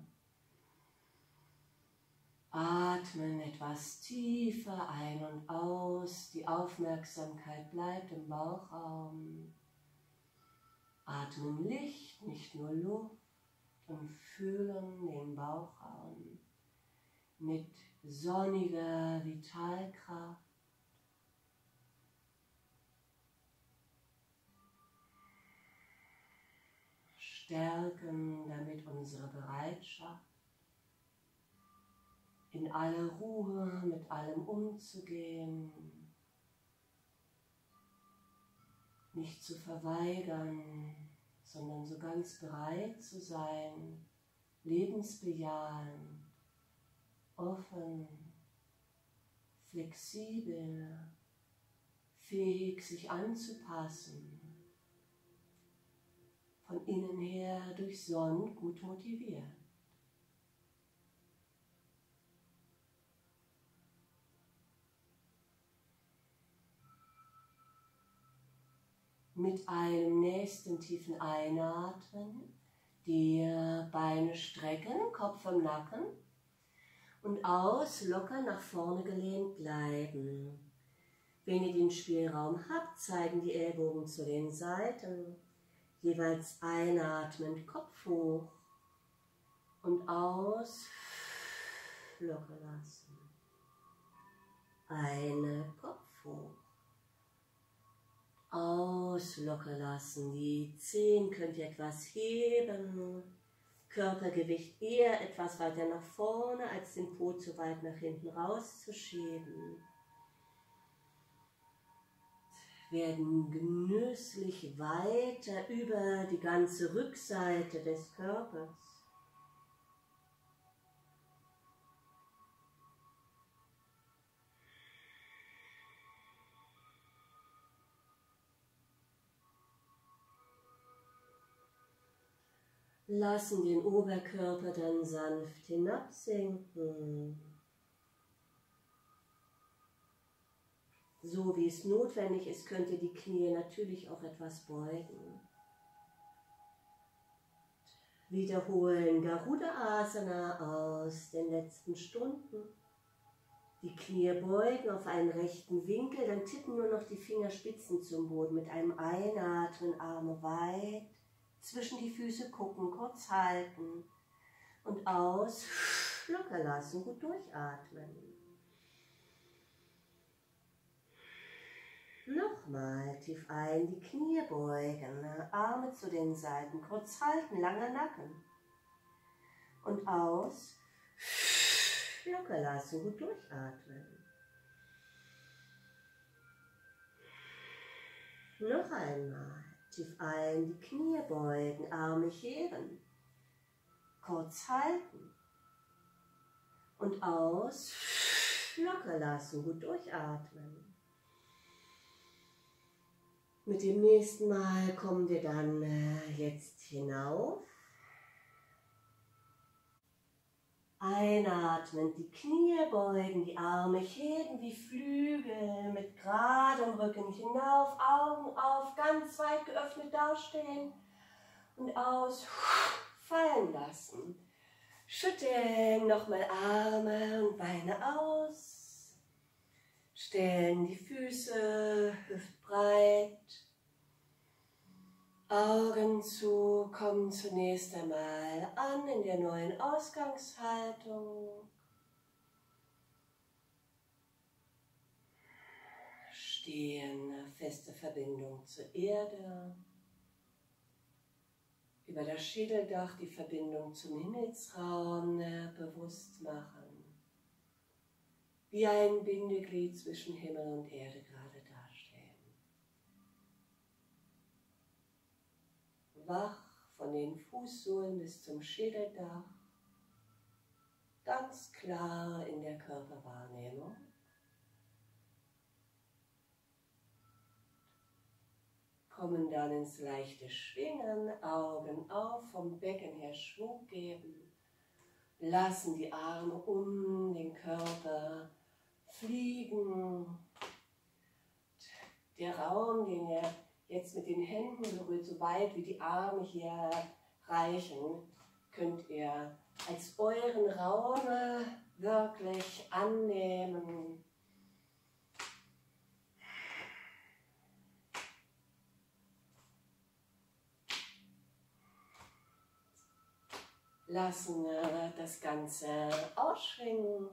atmen etwas tiefer ein und aus, die Aufmerksamkeit bleibt im Bauchraum. Atmen Licht, nicht nur Luft, und fühlen den Bauchraum mit sonniger Vitalkraft. Stärken damit unsere Bereitschaft, in aller Ruhe mit allem umzugehen, nicht zu verweigern, sondern so ganz bereit zu sein, lebensbejahend, offen, flexibel, fähig, sich anzupassen, von innen her durchsonnt, gut motiviert. Mit einem nächsten tiefen Einatmen die Beine strecken, Kopf im Nacken und aus, locker nach vorne gelehnt bleiben. Wenn ihr den Spielraum habt, zeigen die Ellbogen zu den Seiten, jeweils einatmend Kopf hoch und aus, locker lassen. Kopf hoch. Aus, locker lassen. Die Zehen könnt ihr etwas heben. Körpergewicht eher etwas weiter nach vorne, als den Po zu weit nach hinten rauszuschieben. Werden genüsslich weiter über die ganze Rückseite des Körpers. Lassen den Oberkörper dann sanft hinabsinken. So wie es notwendig ist, könnt ihr die Knie natürlich auch etwas beugen. Wiederholen Garuda Asana aus den letzten Stunden. Die Knie beugen auf einen rechten Winkel, dann tippen nur noch die Fingerspitzen zum Boden. Mit einem Einatmen Arme weit. Zwischen die Füße gucken, kurz halten und aus, locker lassen, gut durchatmen. Nochmal tief ein, die Knie beugen, Arme zu den Seiten, kurz halten, langer Nacken. Und aus. Locker lassen, gut durchatmen. Noch einmal. Tief ein, die Knie beugen, Arme heben. Kurz halten. Und aus. Locker lassen, gut durchatmen. Mit dem nächsten Mal kommen wir dann jetzt hinauf. Einatmen, die Knie beugen, die Arme heben wie Flügel, mit geradem Rücken hinauf, Augen auf, ganz weit geöffnet dastehen und aus, fallen lassen. Schütteln nochmal Arme und Beine aus, stellen die Füße hüftbreit. Augen zu, kommen zunächst einmal an in der neuen Ausgangshaltung. Stehen, feste Verbindung zur Erde. Über das Schädeldach die Verbindung zum Himmelsraum bewusst machen. Wie ein Bindeglied zwischen Himmel und Erde gerade dastehen. Wach von den Fußsohlen bis zum Schädeldach, ganz klar in der Körperwahrnehmung. Kommen dann ins leichte Schwingen, Augen auf, vom Becken her Schwung geben, lassen die Arme um den Körper fliegen. Der Raum, den ihr jetzt mit den Händen berührt, so weit wie die Arme hier reichen, könnt ihr als euren Raum wirklich annehmen. Lassen das Ganze ausschwingen.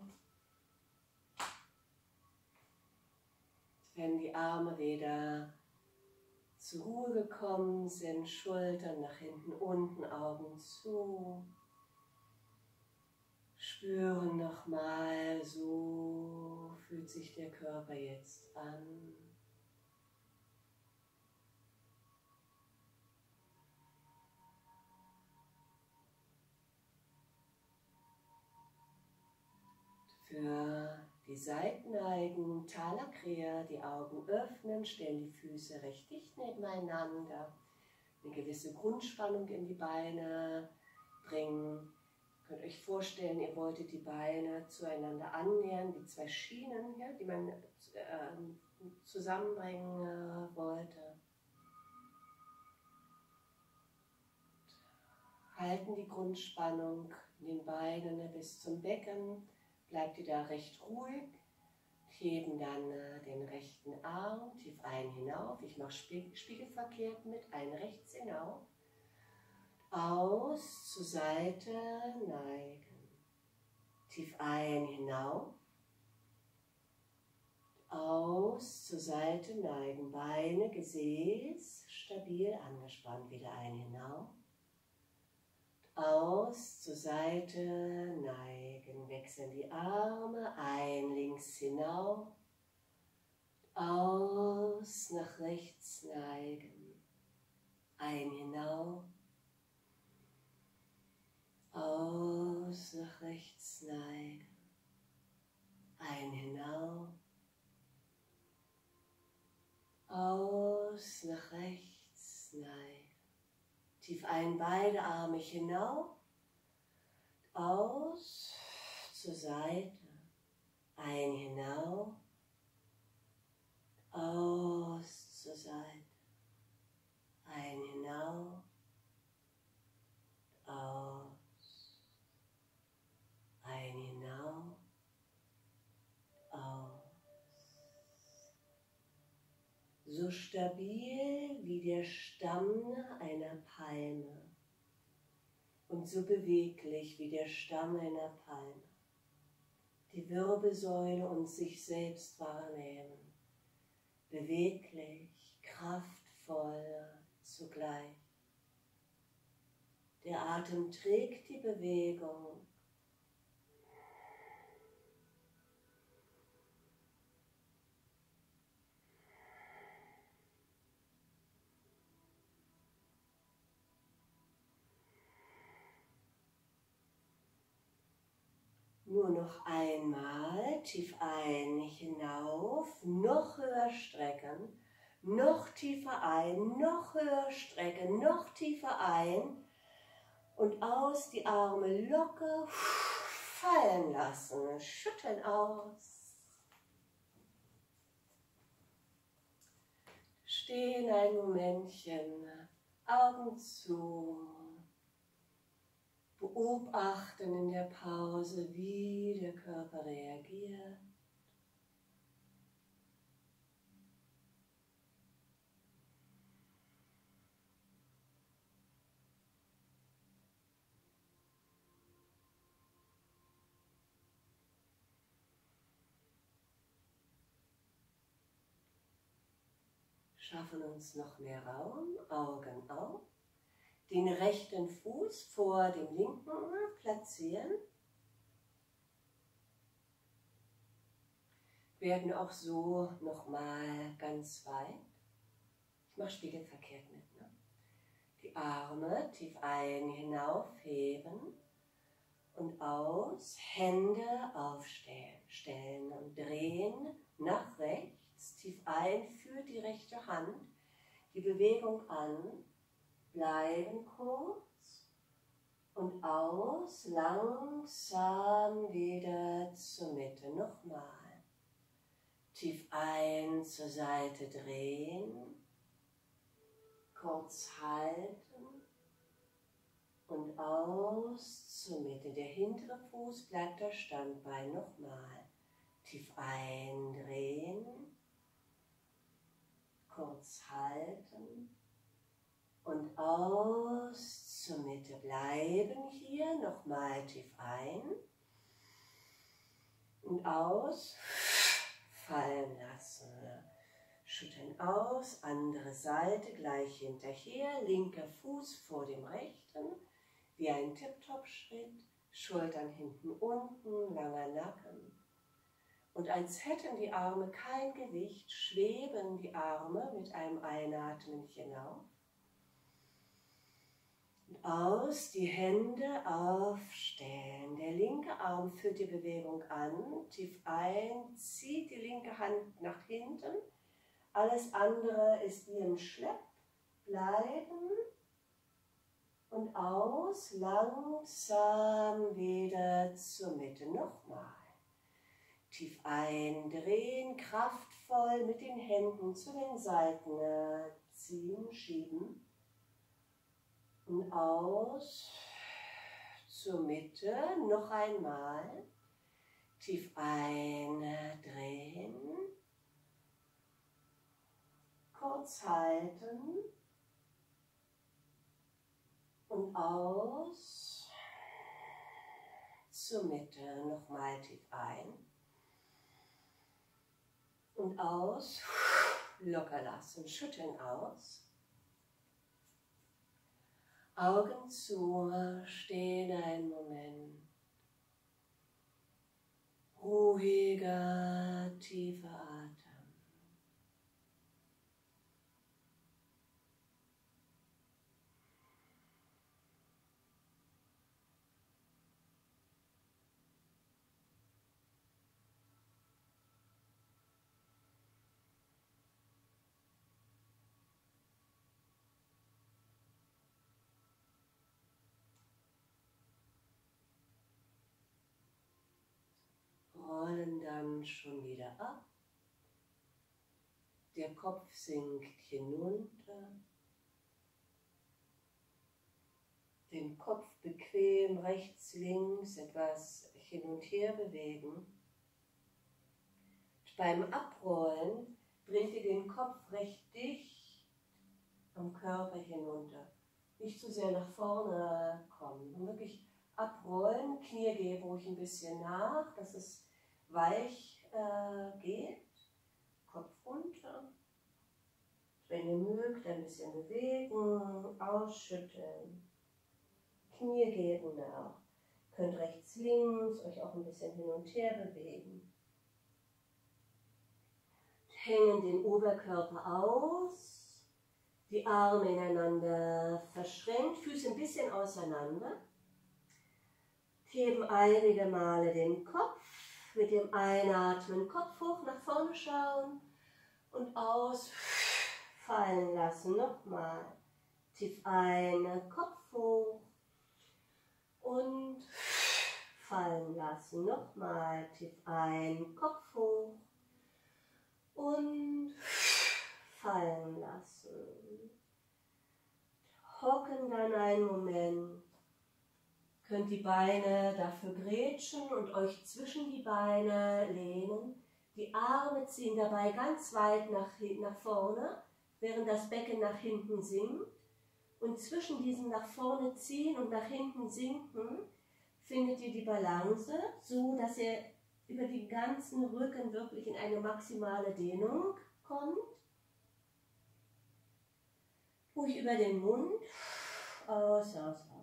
Wenn die Arme wieder zur Ruhe gekommen sind, Schultern nach hinten unten, Augen zu. Spüren nochmal, so fühlt sich der Körper jetzt an. Für die Seitenneigen, Thalakrea, die Augen öffnen, stellen die Füße recht dicht nebeneinander. Eine gewisse Grundspannung in die Beine bringen. Ihr könnt euch vorstellen, ihr wolltet die Beine zueinander annähern, wie zwei Schienen, ja, die man zusammenbringen wollte. Halten die Grundspannung in den Beinen bis zum Becken. Bleibt ihr da recht ruhig, heben dann den rechten Arm tief ein hinauf. Ich mache spiegelverkehrt mit, ein rechts hinauf. Aus, zur Seite neigen. Tief ein hinauf. Aus, zur Seite neigen. Beine, Gesäß stabil angespannt. Wieder ein hinauf. Aus, zur Seite neigen, wechseln die Arme, ein, links hinauf, aus, nach rechts neigen, ein hinauf, aus, nach rechts neigen, ein hinauf, aus, nach rechts neigen. Tief ein, beide Arme hinauf, aus, zur Seite, ein hinauf, aus, zur Seite, ein hinauf, aus, ein hinauf, aus. So stabil wie der Stamm einer Palme und so beweglich wie der Stamm einer Palme. Die Wirbelsäule und sich selbst wahrnehmen, beweglich, kraftvoll zugleich. Der Atem trägt die Bewegung. Nur noch einmal, tief ein, hinauf, noch höher strecken, noch tiefer ein, noch höher strecken, noch tiefer ein und aus, die Arme locker fallen lassen, schütteln aus. Stehen ein Momentchen, Augen zu. Beobachten in der Pause, wie der Körper reagiert. Schaffen uns noch mehr Raum, Augen auf. Den rechten Fuß vor dem linken platzieren. Werden auch so nochmal ganz weit. Ich mache spiegelverkehrt mit. Ne? Die Arme tief ein, hinauf, heben und aus. Hände aufstellen und drehen nach rechts. Tief ein, führt die rechte Hand. Die Bewegung an. Bleiben kurz und aus, langsam wieder zur Mitte. Nochmal. Tief ein, zur Seite drehen, kurz halten und aus, zur Mitte. Der hintere Fuß bleibt das Standbein. Nochmal. Tief eindrehen, kurz halten. Und aus, zur Mitte bleiben hier, nochmal tief ein und aus, fallen lassen. Schütteln aus, andere Seite gleich hinterher, linker Fuß vor dem rechten, wie ein Tip-Top-Schritt, Schultern hinten unten, langer Nacken. Und als hätten die Arme kein Gewicht, schweben die Arme mit einem Einatmen hinauf. Aus, die Hände aufstellen. Der linke Arm führt die Bewegung an, tief ein, zieht die linke Hand nach hinten. Alles andere ist wie im Schlepp. Bleiben und aus, langsam wieder zur Mitte. Nochmal. Tief eindrehen, kraftvoll mit den Händen zu den Seiten ziehen, schieben. Und aus, zur Mitte, noch einmal, tief eindrehen, kurz halten und aus, zur Mitte, nochmal tief ein und aus, locker lassen, schütteln aus. Augen zu, stehen einen Moment. Ruhiger, tiefer Atem. Rollen dann schon wieder ab. Der Kopf sinkt hinunter. Den Kopf bequem rechts, links etwas hin und her bewegen. Beim Abrollen bringt ihr den Kopf recht dicht am Körper hinunter. Nicht zu sehr nach vorne kommen. Und wirklich abrollen, Knie gehen ruhig ein bisschen nach, dass es weich geht. Kopf runter. Wenn ihr mögt, ein bisschen bewegen, ausschütteln. Knie geben auch. Könnt rechts, links euch auch ein bisschen hin und her bewegen. Hängen den Oberkörper aus, die Arme ineinander verschränkt, Füße ein bisschen auseinander. Heben einige Male den Kopf, mit dem Einatmen Kopf hoch nach vorne schauen und aus, fallen lassen. Nochmal. Tief ein, Kopf hoch und fallen lassen. Nochmal. Tief ein, Kopf hoch und fallen lassen. Hocken dann einen Moment. Könnt die Beine dafür grätschen und euch zwischen die Beine lehnen. Die Arme ziehen dabei ganz weit nach vorne, während das Becken nach hinten sinkt. Und zwischen diesem nach vorne ziehen und nach hinten sinken findet ihr die Balance, so dass ihr über den ganzen Rücken wirklich in eine maximale Dehnung kommt. Ruhig über den Mund, aus, aus, aus.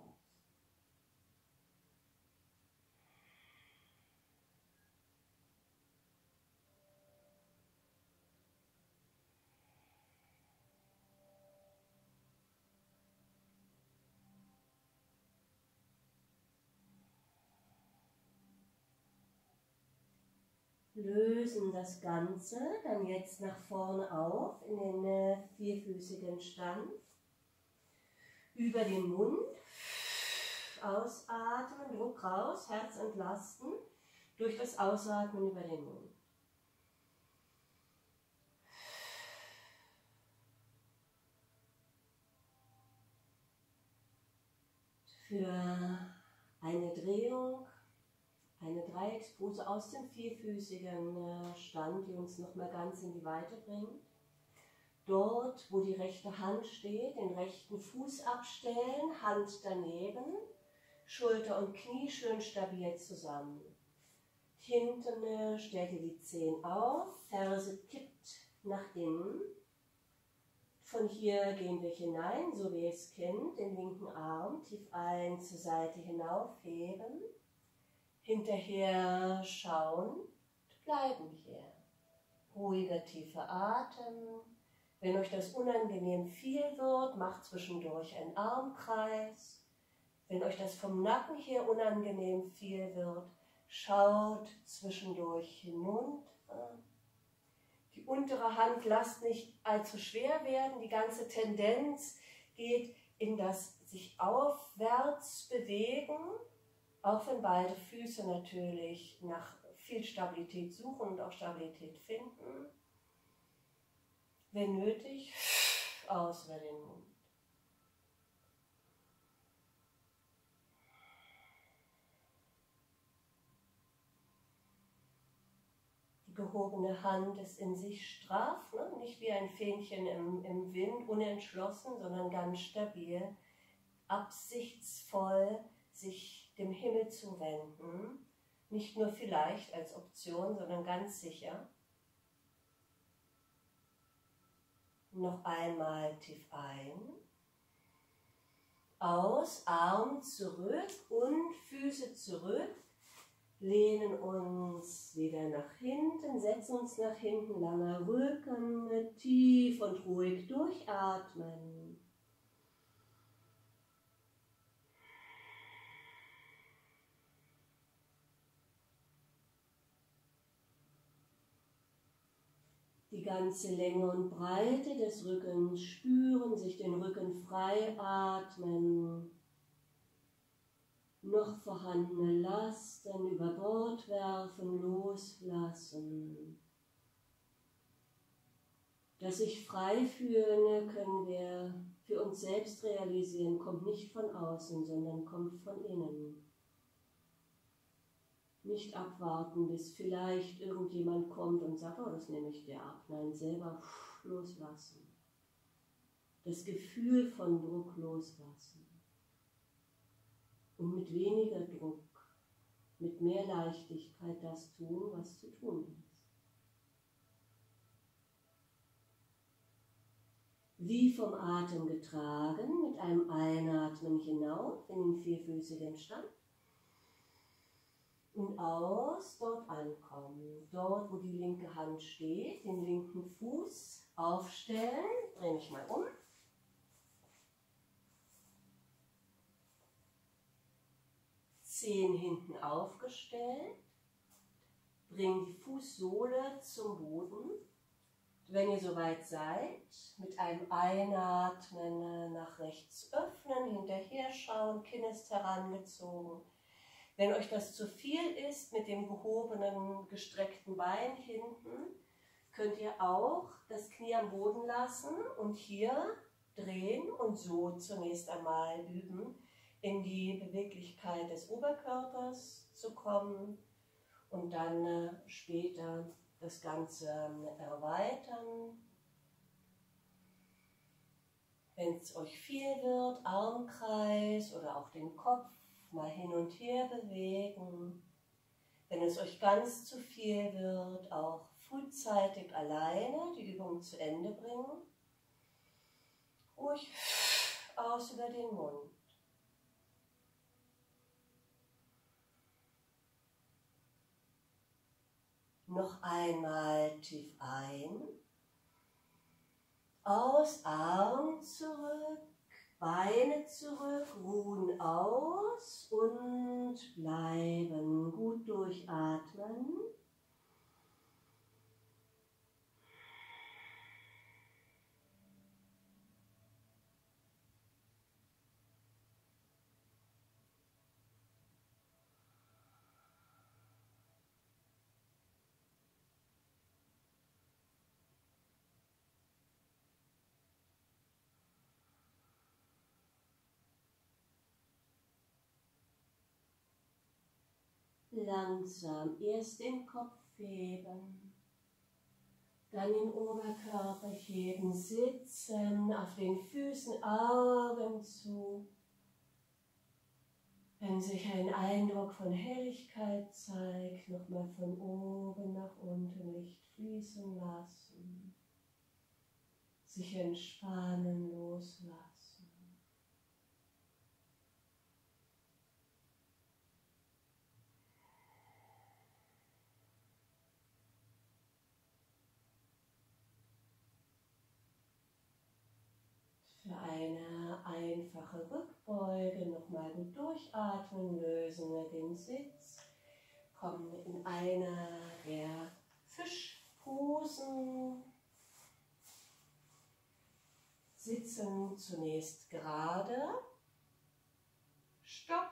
Lösen das Ganze dann jetzt nach vorne auf in den vierfüßigen Stand. Über den Mund, ausatmen, Druck raus, Herz entlasten, durch das Ausatmen über den Mund. Für eine Drehung, eine Dreieckspose aus dem vierfüßigen Stand, die uns nochmal ganz in die Weite bringt. Dort, wo die rechte Hand steht, den rechten Fuß abstellen, Hand daneben, Schulter und Knie schön stabil zusammen. Hinten stellt ihr die Zehen auf, Ferse kippt nach innen. Von hier gehen wir hinein, so wie ihr es kennt, den linken Arm tief ein, zur Seite hinaufheben. Hinterher schauen, bleiben hier. Ruhiger, tiefer Atem. Wenn euch das unangenehm viel wird, macht zwischendurch einen Armkreis. Wenn euch das vom Nacken her unangenehm viel wird, schaut zwischendurch hinunter. Die untere Hand lasst nicht allzu schwer werden. Die ganze Tendenz geht in das sich aufwärts bewegen, auch wenn beide Füße natürlich nach viel Stabilität suchen und auch Stabilität finden. Wenn nötig, aus über den Mund. Die gehobene Hand ist in sich straff, ne? Nicht wie ein Fähnchen im Wind, unentschlossen, sondern ganz stabil, absichtsvoll sich dem Himmel zuwenden. Nicht nur vielleicht als Option, sondern ganz sicher. Noch einmal tief ein, aus, Arm zurück und Füße zurück, lehnen uns wieder nach hinten, setzen uns nach hinten, langer Rücken, tief und ruhig durchatmen. Die ganze Länge und Breite des Rückens spüren, sich den Rücken frei atmen, noch vorhandene Lasten über Bord werfen, loslassen. Das sich frei fühlen können wir für uns selbst realisieren, kommt nicht von außen, sondern kommt von innen. Nicht abwarten, bis vielleicht irgendjemand kommt und sagt, oh, das nehme ich dir ab. Nein, selber loslassen. Das Gefühl von Druck loslassen. Und mit weniger Druck, mit mehr Leichtigkeit das tun, was zu tun ist. wie vom Atem getragen, mit einem Einatmen hinauf in den vierfüßigen Stand. Und aus, dort ankommen. Dort, wo die linke Hand steht, den linken Fuß aufstellen. Dreh mich mal um. Zehen hinten aufgestellt. Bring die Fußsohle zum Boden. Wenn ihr soweit seid, mit einem Einatmen nach rechts öffnen, hinterher schauen, Kinn ist herangezogen. Wenn euch das zu viel ist mit dem gehobenen, gestreckten Bein hinten, könnt ihr auch das Knie am Boden lassen und hier drehen und so zunächst einmal üben, in die Beweglichkeit des Oberkörpers zu kommen und dann später das Ganze erweitern. Wenn es euch viel wird, Armkreis oder auch den Kopf mal hin und her bewegen. Wenn es euch ganz zu viel wird, auch frühzeitig alleine die Übung zu Ende bringen. Ruhig aus über den Mund. Noch einmal tief ein. Aus, Arm zurück. Beine zurück, ruhen aus und bleiben. Gut durchatmen. Langsam erst den Kopf heben, dann den Oberkörper heben, sitzen, auf den Füßen Augen zu. Wenn sich ein Eindruck von Helligkeit zeigt, nochmal von oben nach unten Licht fließen lassen, sich entspannen, loslassen. Für eine einfache Rückbeuge nochmal gut durchatmen, lösen wir den Sitz, kommen in eine der Fischposen, sitzen zunächst gerade, Stopp.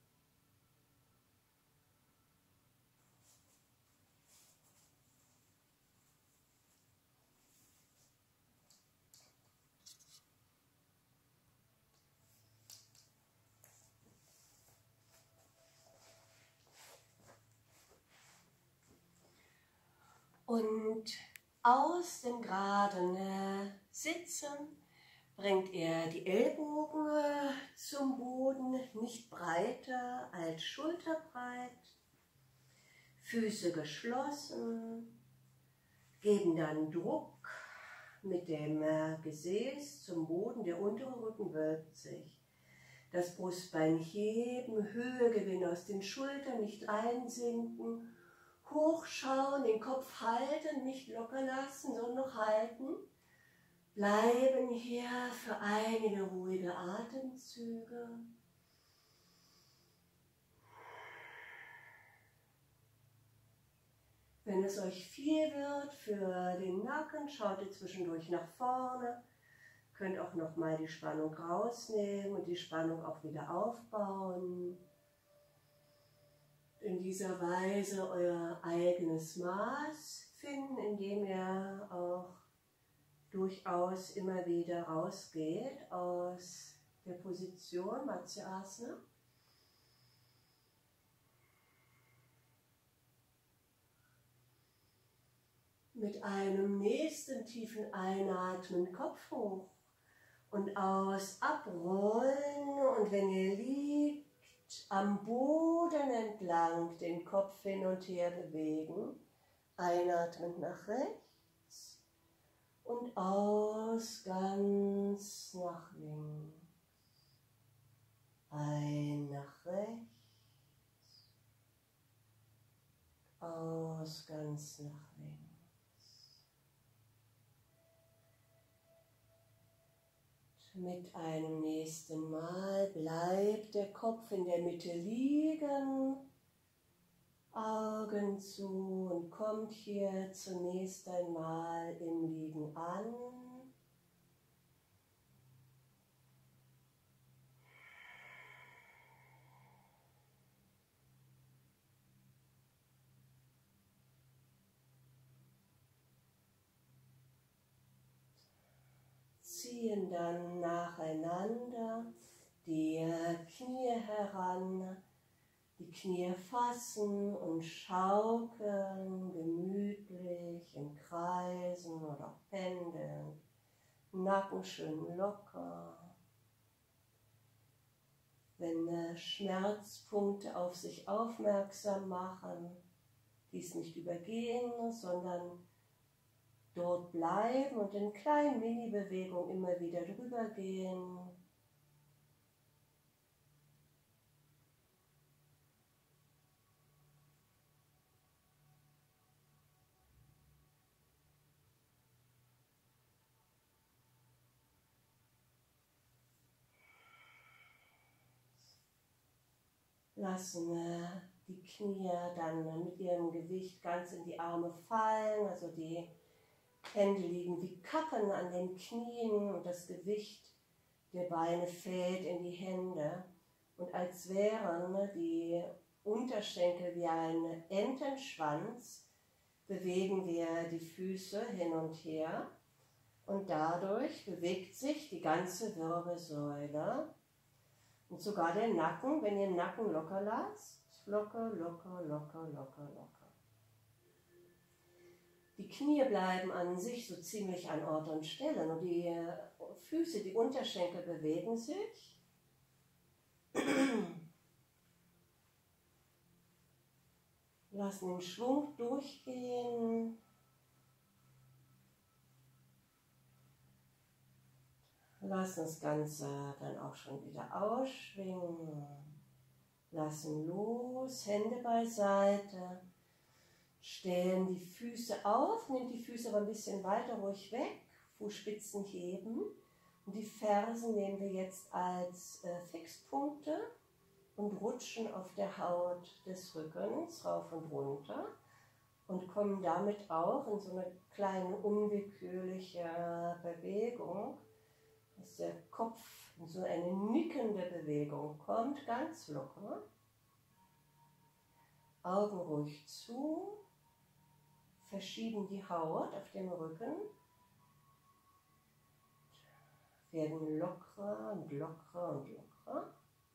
Und aus dem geraden Sitzen bringt er die Ellbogen zum Boden, nicht breiter als schulterbreit, Füße geschlossen, geben dann Druck mit dem Gesäß zum Boden, der untere Rücken wölbt sich. Das Brustbein heben, Höhe gewinnen aus den Schultern, nicht einsinken, hochschauen, den Kopf halten, nicht locker lassen, sondern noch halten. Bleiben hier für einige ruhige Atemzüge. Wenn es euch viel wird für den Nacken, schaut ihr zwischendurch nach vorne. Könnt auch nochmal die Spannung rausnehmen und die Spannung auch wieder aufbauen. In dieser Weise euer eigenes Maß finden, indem ihr auch durchaus immer wieder rausgeht aus der Position Matsyasana. Mit einem nächsten tiefen Einatmen Kopf hoch und aus abrollen, und wenn ihr liegt, am Boden entlang den Kopf hin und her bewegen, einatmen nach rechts und aus ganz Mit einem nächsten Mal bleibt der Kopf in der Mitte liegen, Augen zu und kommt hier zunächst einmal im Liegen an. Ziehen dann nacheinander die Knie heran, die Knie fassen und schaukeln gemütlich in Kreisen oder auch pendeln, Nacken schön locker. Wenn Schmerzpunkte auf sich aufmerksam machen, dies nicht übergehen, sondern dort bleiben und in kleinen Mini-Bewegungen immer wieder drüber gehen. Lassen die Knie dann mit ihrem Gewicht ganz in die Arme fallen, also die Hände liegen wie Kappen an den Knien und das Gewicht der Beine fällt in die Hände. Und als wären die Unterschenkel wie ein Entenschwanz, bewegen wir die Füße hin und her und dadurch bewegt sich die ganze Wirbelsäule und sogar der Nacken, wenn ihr den Nacken locker lasst, locker, locker, locker, locker, locker. Die Knie bleiben an sich so ziemlich an Ort und Stelle und die Füße, die Unterschenkel bewegen sich. Lassen den Schwung durchgehen. Lassen das Ganze dann auch schon wieder ausschwingen. Lassen los, Hände beiseite. Stellen die Füße auf, nehmt die Füße aber ein bisschen weiter ruhig weg, Fußspitzen heben und die Fersen nehmen wir jetzt als Fixpunkte und rutschen auf der Haut des Rückens rauf und runter und kommen damit auch in so eine kleine unwillkürliche Bewegung, dass der Kopf in so eine nickende Bewegung kommt, ganz locker. Augen ruhig zu. Verschieben die Haut auf dem Rücken, werden lockerer und lockerer und lockerer.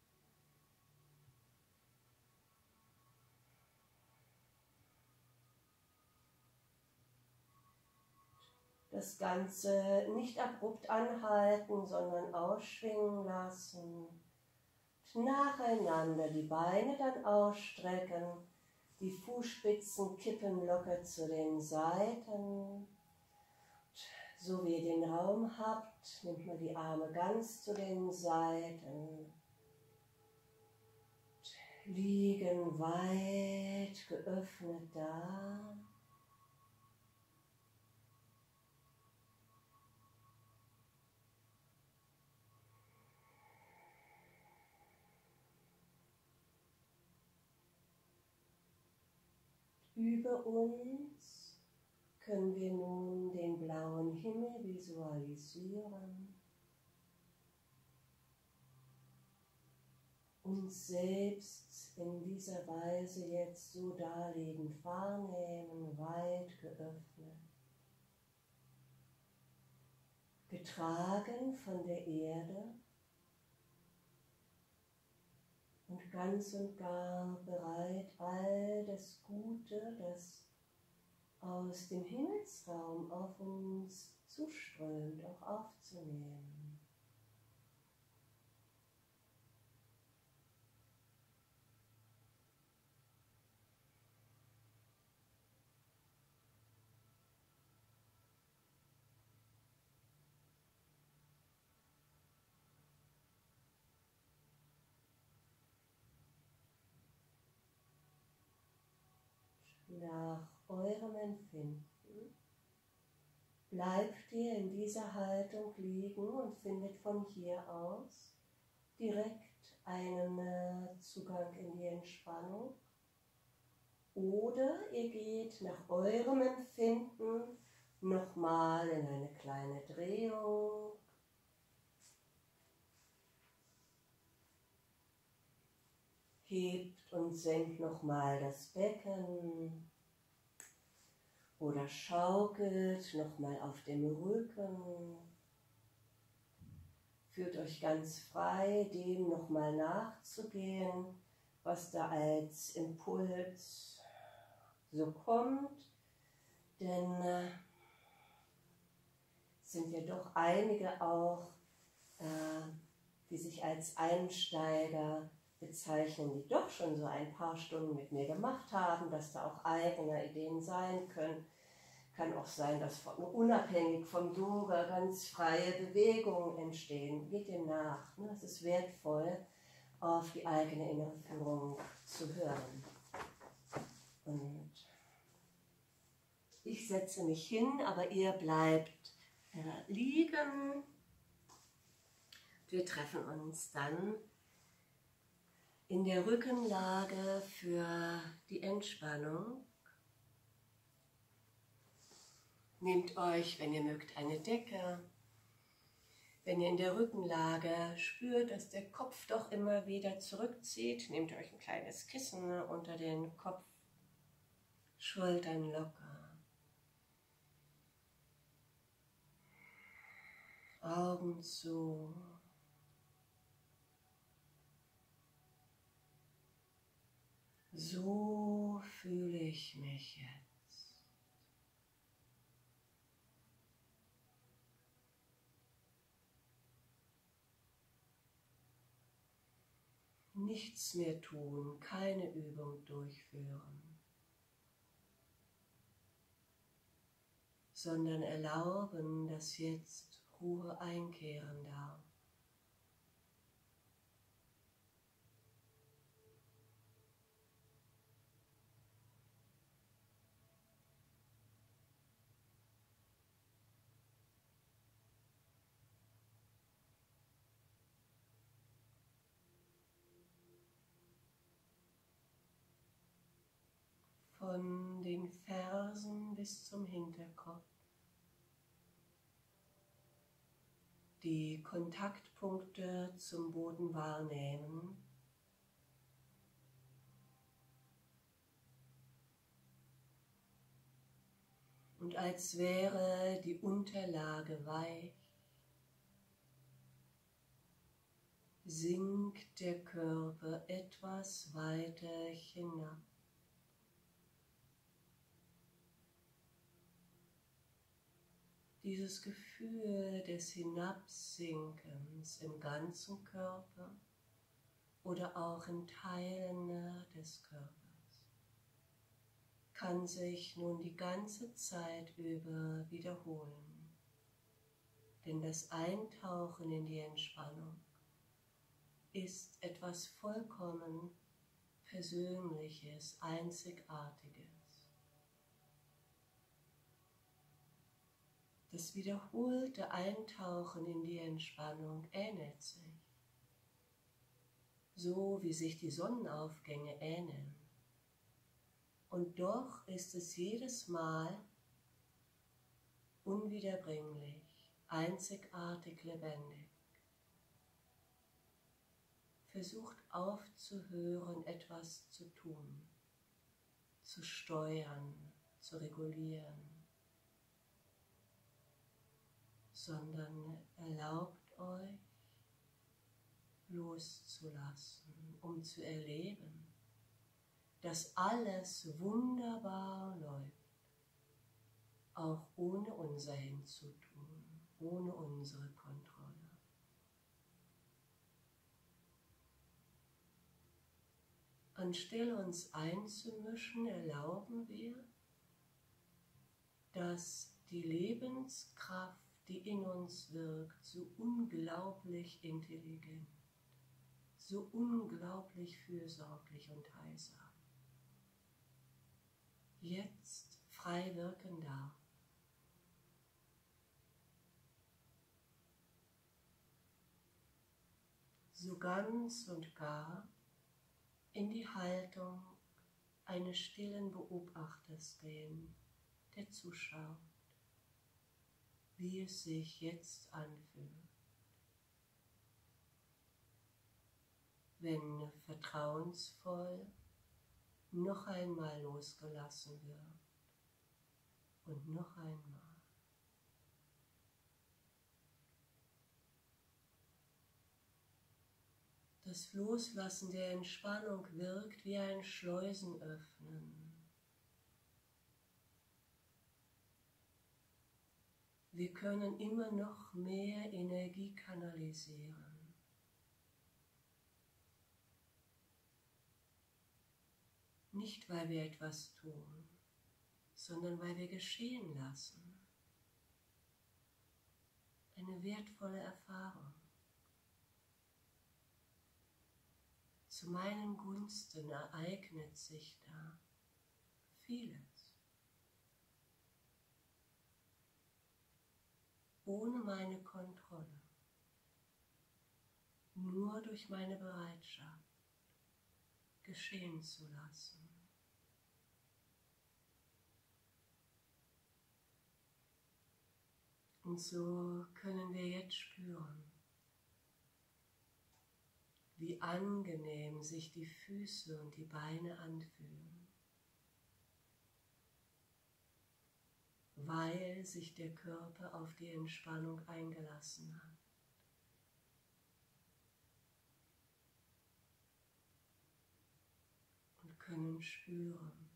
Das Ganze nicht abrupt anhalten, sondern ausschwingen lassen. Und nacheinander die Beine dann ausstrecken. Die Fußspitzen kippen locker zu den Seiten. So wie ihr den Raum habt, nehmt mal die Arme ganz zu den Seiten. Liegen weit geöffnet da. Über uns können wir nun den blauen Himmel visualisieren, uns selbst in dieser Weise jetzt so darlegend wahrnehmen, weit geöffnet, getragen von der Erde und ganz und gar bereit, all das Gute, das aus dem Himmelsraum auf uns zuströmt, auch aufzunehmen. Nach eurem Empfinden bleibt ihr in dieser Haltung liegen und findet von hier aus direkt einen Zugang in die Entspannung. Oder ihr geht nach eurem Empfinden nochmal in eine kleine Drehung. Hebt und senkt nochmal das Becken. Oder schaukelt nochmal auf dem Rücken. Fühlt euch ganz frei, dem nochmal nachzugehen, was da als Impuls so kommt. Denn es sind ja doch einige auch, die sich als Einsteiger bezeichnen, die doch schon so ein paar Stunden mit mir gemacht haben, dass da auch eigene Ideen sein können. Kann auch sein, dass unabhängig vom Yoga ganz freie Bewegungen entstehen. Geht dem nach. Ne? Es ist wertvoll, auf die eigene innere Führung zu hören. Und ich setze mich hin, aber ihr bleibt liegen. Wir treffen uns dann in der Rückenlage für die Entspannung. Nehmt euch, wenn ihr mögt, eine Decke. Wenn ihr in der Rückenlage spürt, dass der Kopf doch immer wieder zurückzieht, nehmt euch ein kleines Kissen unter den Kopf, Schultern locker, Augen zu. So fühle ich mich jetzt. Nichts mehr tun, keine Übung durchführen, sondern erlauben, dass jetzt Ruhe einkehren darf. Von den Fersen bis zum Hinterkopf. Die Kontaktpunkte zum Boden wahrnehmen. Und als wäre die Unterlage weich, sinkt der Körper etwas weiter hinab. Dieses Gefühl des Hinabsinkens im ganzen Körper oder auch in Teilen des Körpers kann sich nun die ganze Zeit über wiederholen. Denn das Eintauchen in die Entspannung ist etwas vollkommen Persönliches, Einzigartiges. Das wiederholte Eintauchen in die Entspannung ähnelt sich, so wie sich die Sonnenaufgänge ähneln. Und doch ist es jedes Mal unwiederbringlich, einzigartig lebendig. Versucht aufzuhören, etwas zu tun, zu steuern, zu regulieren, sondern erlaubt euch loszulassen, um zu erleben, dass alles wunderbar läuft, auch ohne unser Hinzutun, ohne unsere Kontrolle. Anstelle uns einzumischen, erlauben wir, dass die Lebenskraft, die in uns wirkt, so unglaublich intelligent, so unglaublich fürsorglich und heilsam, jetzt frei wirken darf. so ganz und gar in die Haltung eines stillen Beobachters gehen, der zuschaut, wie es sich jetzt anfühlt, wenn vertrauensvoll noch einmal losgelassen wird und noch einmal. Das Loslassen der Entspannung wirkt wie ein Schleusenöffnen. Wir können immer noch mehr Energie kanalisieren. Nicht, weil wir etwas tun, sondern weil wir geschehen lassen. Eine wertvolle Erfahrung. Zu meinen Gunsten ereignet sich da vieles. Ohne meine Kontrolle. Nur durch meine Bereitschaft, geschehen zu lassen. Und so können wir jetzt spüren, wie angenehm sich die Füße und die Beine anfühlen, weil sich der Körper auf die Entspannung eingelassen hat. Und können spüren,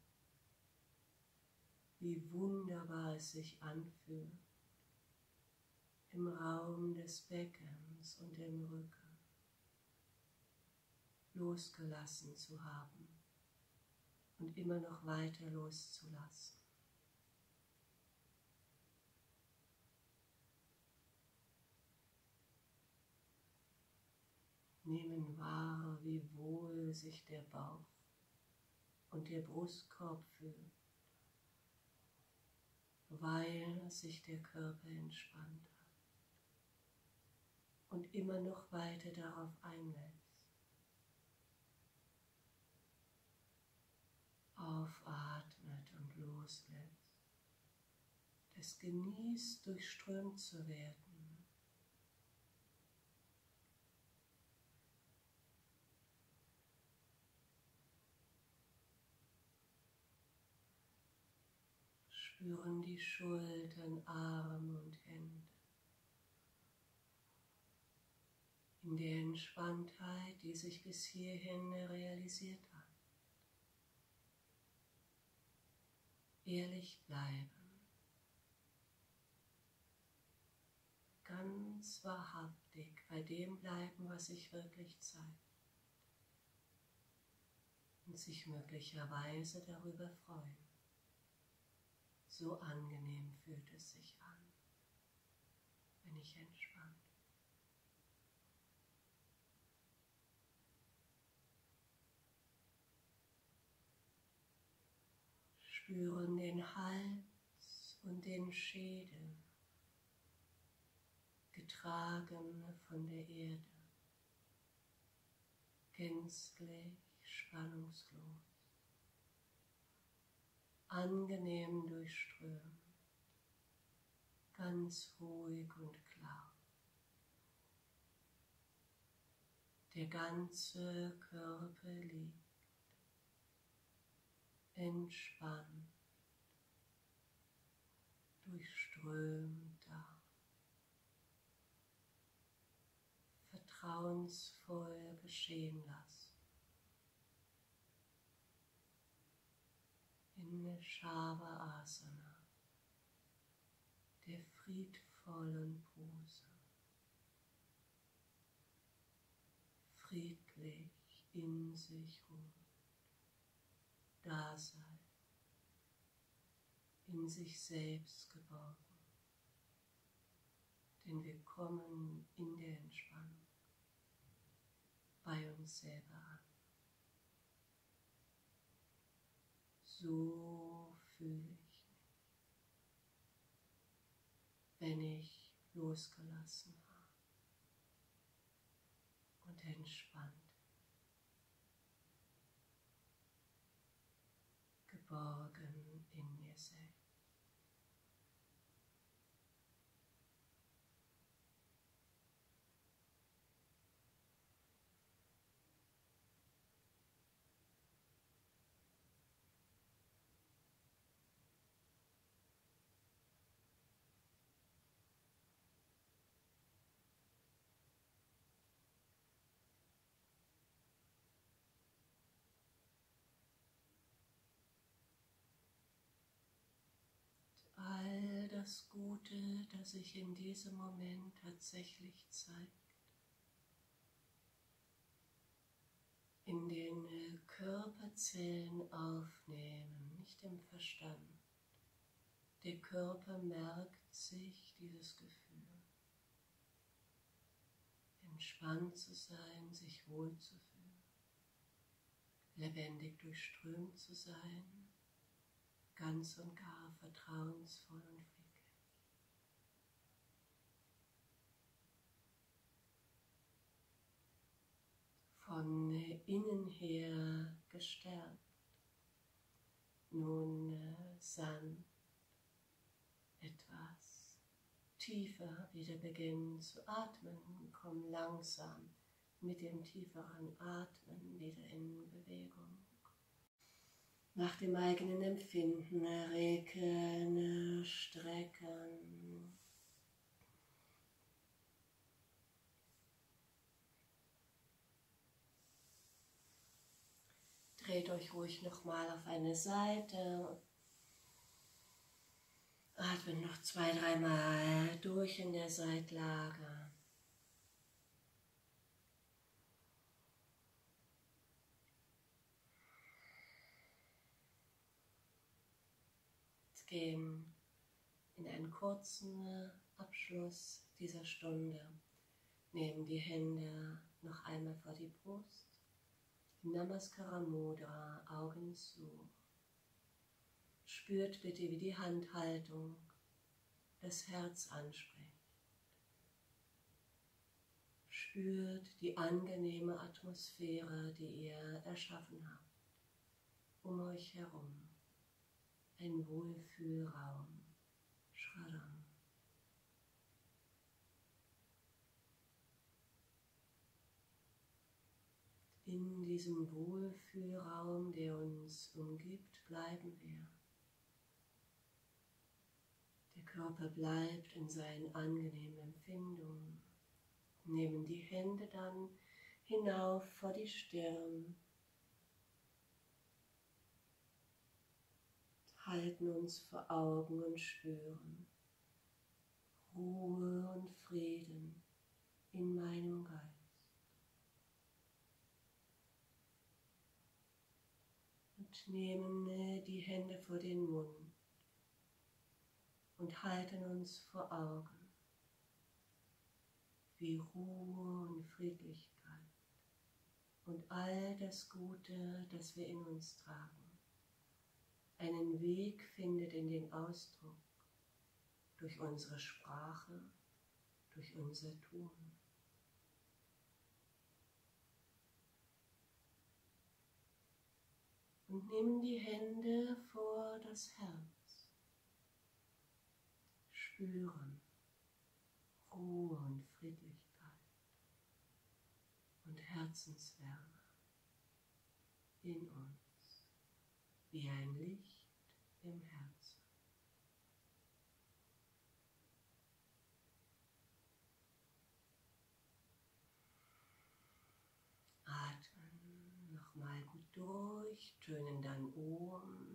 wie wunderbar es sich anfühlt, im Raum des Beckens und im Rücken losgelassen zu haben und immer noch weiter loszulassen. Nehmen wahr, wie wohl sich der Bauch und der Brustkorb fühlt, weil sich der Körper entspannt hat und immer noch weiter darauf einlässt. Aufatmet und loslässt, das genießt, durchströmt zu werden. Spüren die Schultern, Arme und Hände in der Entspanntheit, die sich bis hierhin realisiert hat. Ehrlich bleiben, ganz wahrhaftig bei dem bleiben, was sich wirklich zeigt und sich möglicherweise darüber freuen. So angenehm fühlt es sich an, wenn ich entspannt bin. Spüren den Hals und den Schädel, getragen von der Erde, gänzlich spannungslos, angenehm durchströmt, ganz ruhig und klar. Der ganze Körper liegt entspannt, durchströmt da, vertrauensvoll geschehen lassen. In Shavasana, der friedvollen Pose, friedlich in sich ruhen. Dasein, in sich selbst geborgen, denn wir kommen in der Entspannung bei uns selber an. So fühle ich mich, wenn ich losgelassen habe und entspannt, geborgen in mir selbst. All das Gute, das sich in diesem Moment tatsächlich zeigt, in den Körperzellen aufnehmen, nicht im Verstand. Der Körper merkt sich dieses Gefühl, entspannt zu sein, sich wohlzufühlen, lebendig durchströmt zu sein, ganz und gar vertrauensvoll und friedlich. Von innen her gestärkt, nun sanft, etwas tiefer wieder beginnen zu atmen, komm langsam mit dem tieferen Atmen wieder in Bewegung. Nach dem eigenen Empfinden recken, strecken. Dreht euch ruhig nochmal auf eine Seite. Atmet noch 2-3 Mal durch in der Seitlage. Jetzt gehen in einen kurzen Abschluss dieser Stunde. Nehmen die Hände noch einmal vor die Brust. Namaskara Mudra, Augen zu. Spürt bitte, wie die Handhaltung das Herz anspricht. Spürt die angenehme Atmosphäre, die ihr erschaffen habt, um euch herum. Ein Wohlfühlraum, Shraddam. In diesem Wohlfühlraum, der uns umgibt, bleiben wir. Der Körper bleibt in seinen angenehmen Empfindungen. Nehmen die Hände dann hinauf vor die Stirn. Halten uns vor Augen und spüren Ruhe und Frieden in meinem Geist. Und nehmen die Hände vor den Mund und halten uns vor Augen, wie Ruhe und Friedlichkeit und all das Gute, das wir in uns tragen, einen Weg findet in den Ausdruck durch unsere Sprache, durch unser Tun. Und nehmen die Hände vor das Herz, spüren Ruhe und Friedlichkeit und Herzenswärme in uns, wie ein Licht im Herzen. Atmen nochmal gut durch, tönen dann Om.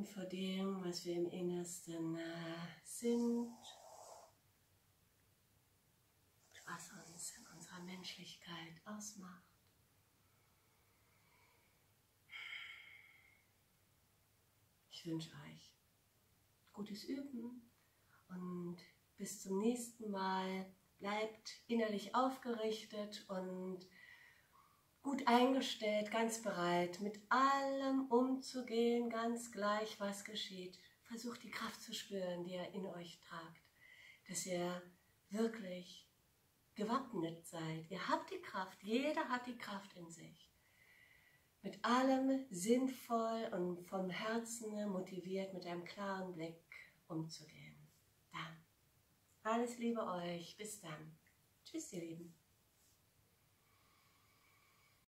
Fürchten vor dem, was wir im Innersten sind, was uns in unserer Menschlichkeit ausmacht. Ich wünsche euch gutes Üben und bis zum nächsten Mal. Bleibt innerlich aufgerichtet und gut eingestellt, ganz bereit, mit allem umzugehen, ganz gleich, was geschieht. Versucht die Kraft zu spüren, die ihr in euch tragt, dass ihr wirklich gewappnet seid. Ihr habt die Kraft, jeder hat die Kraft in sich. Mit allem sinnvoll und vom Herzen motiviert, mit einem klaren Blick umzugehen. Dann, alles Liebe euch, bis dann. Tschüss, ihr Lieben.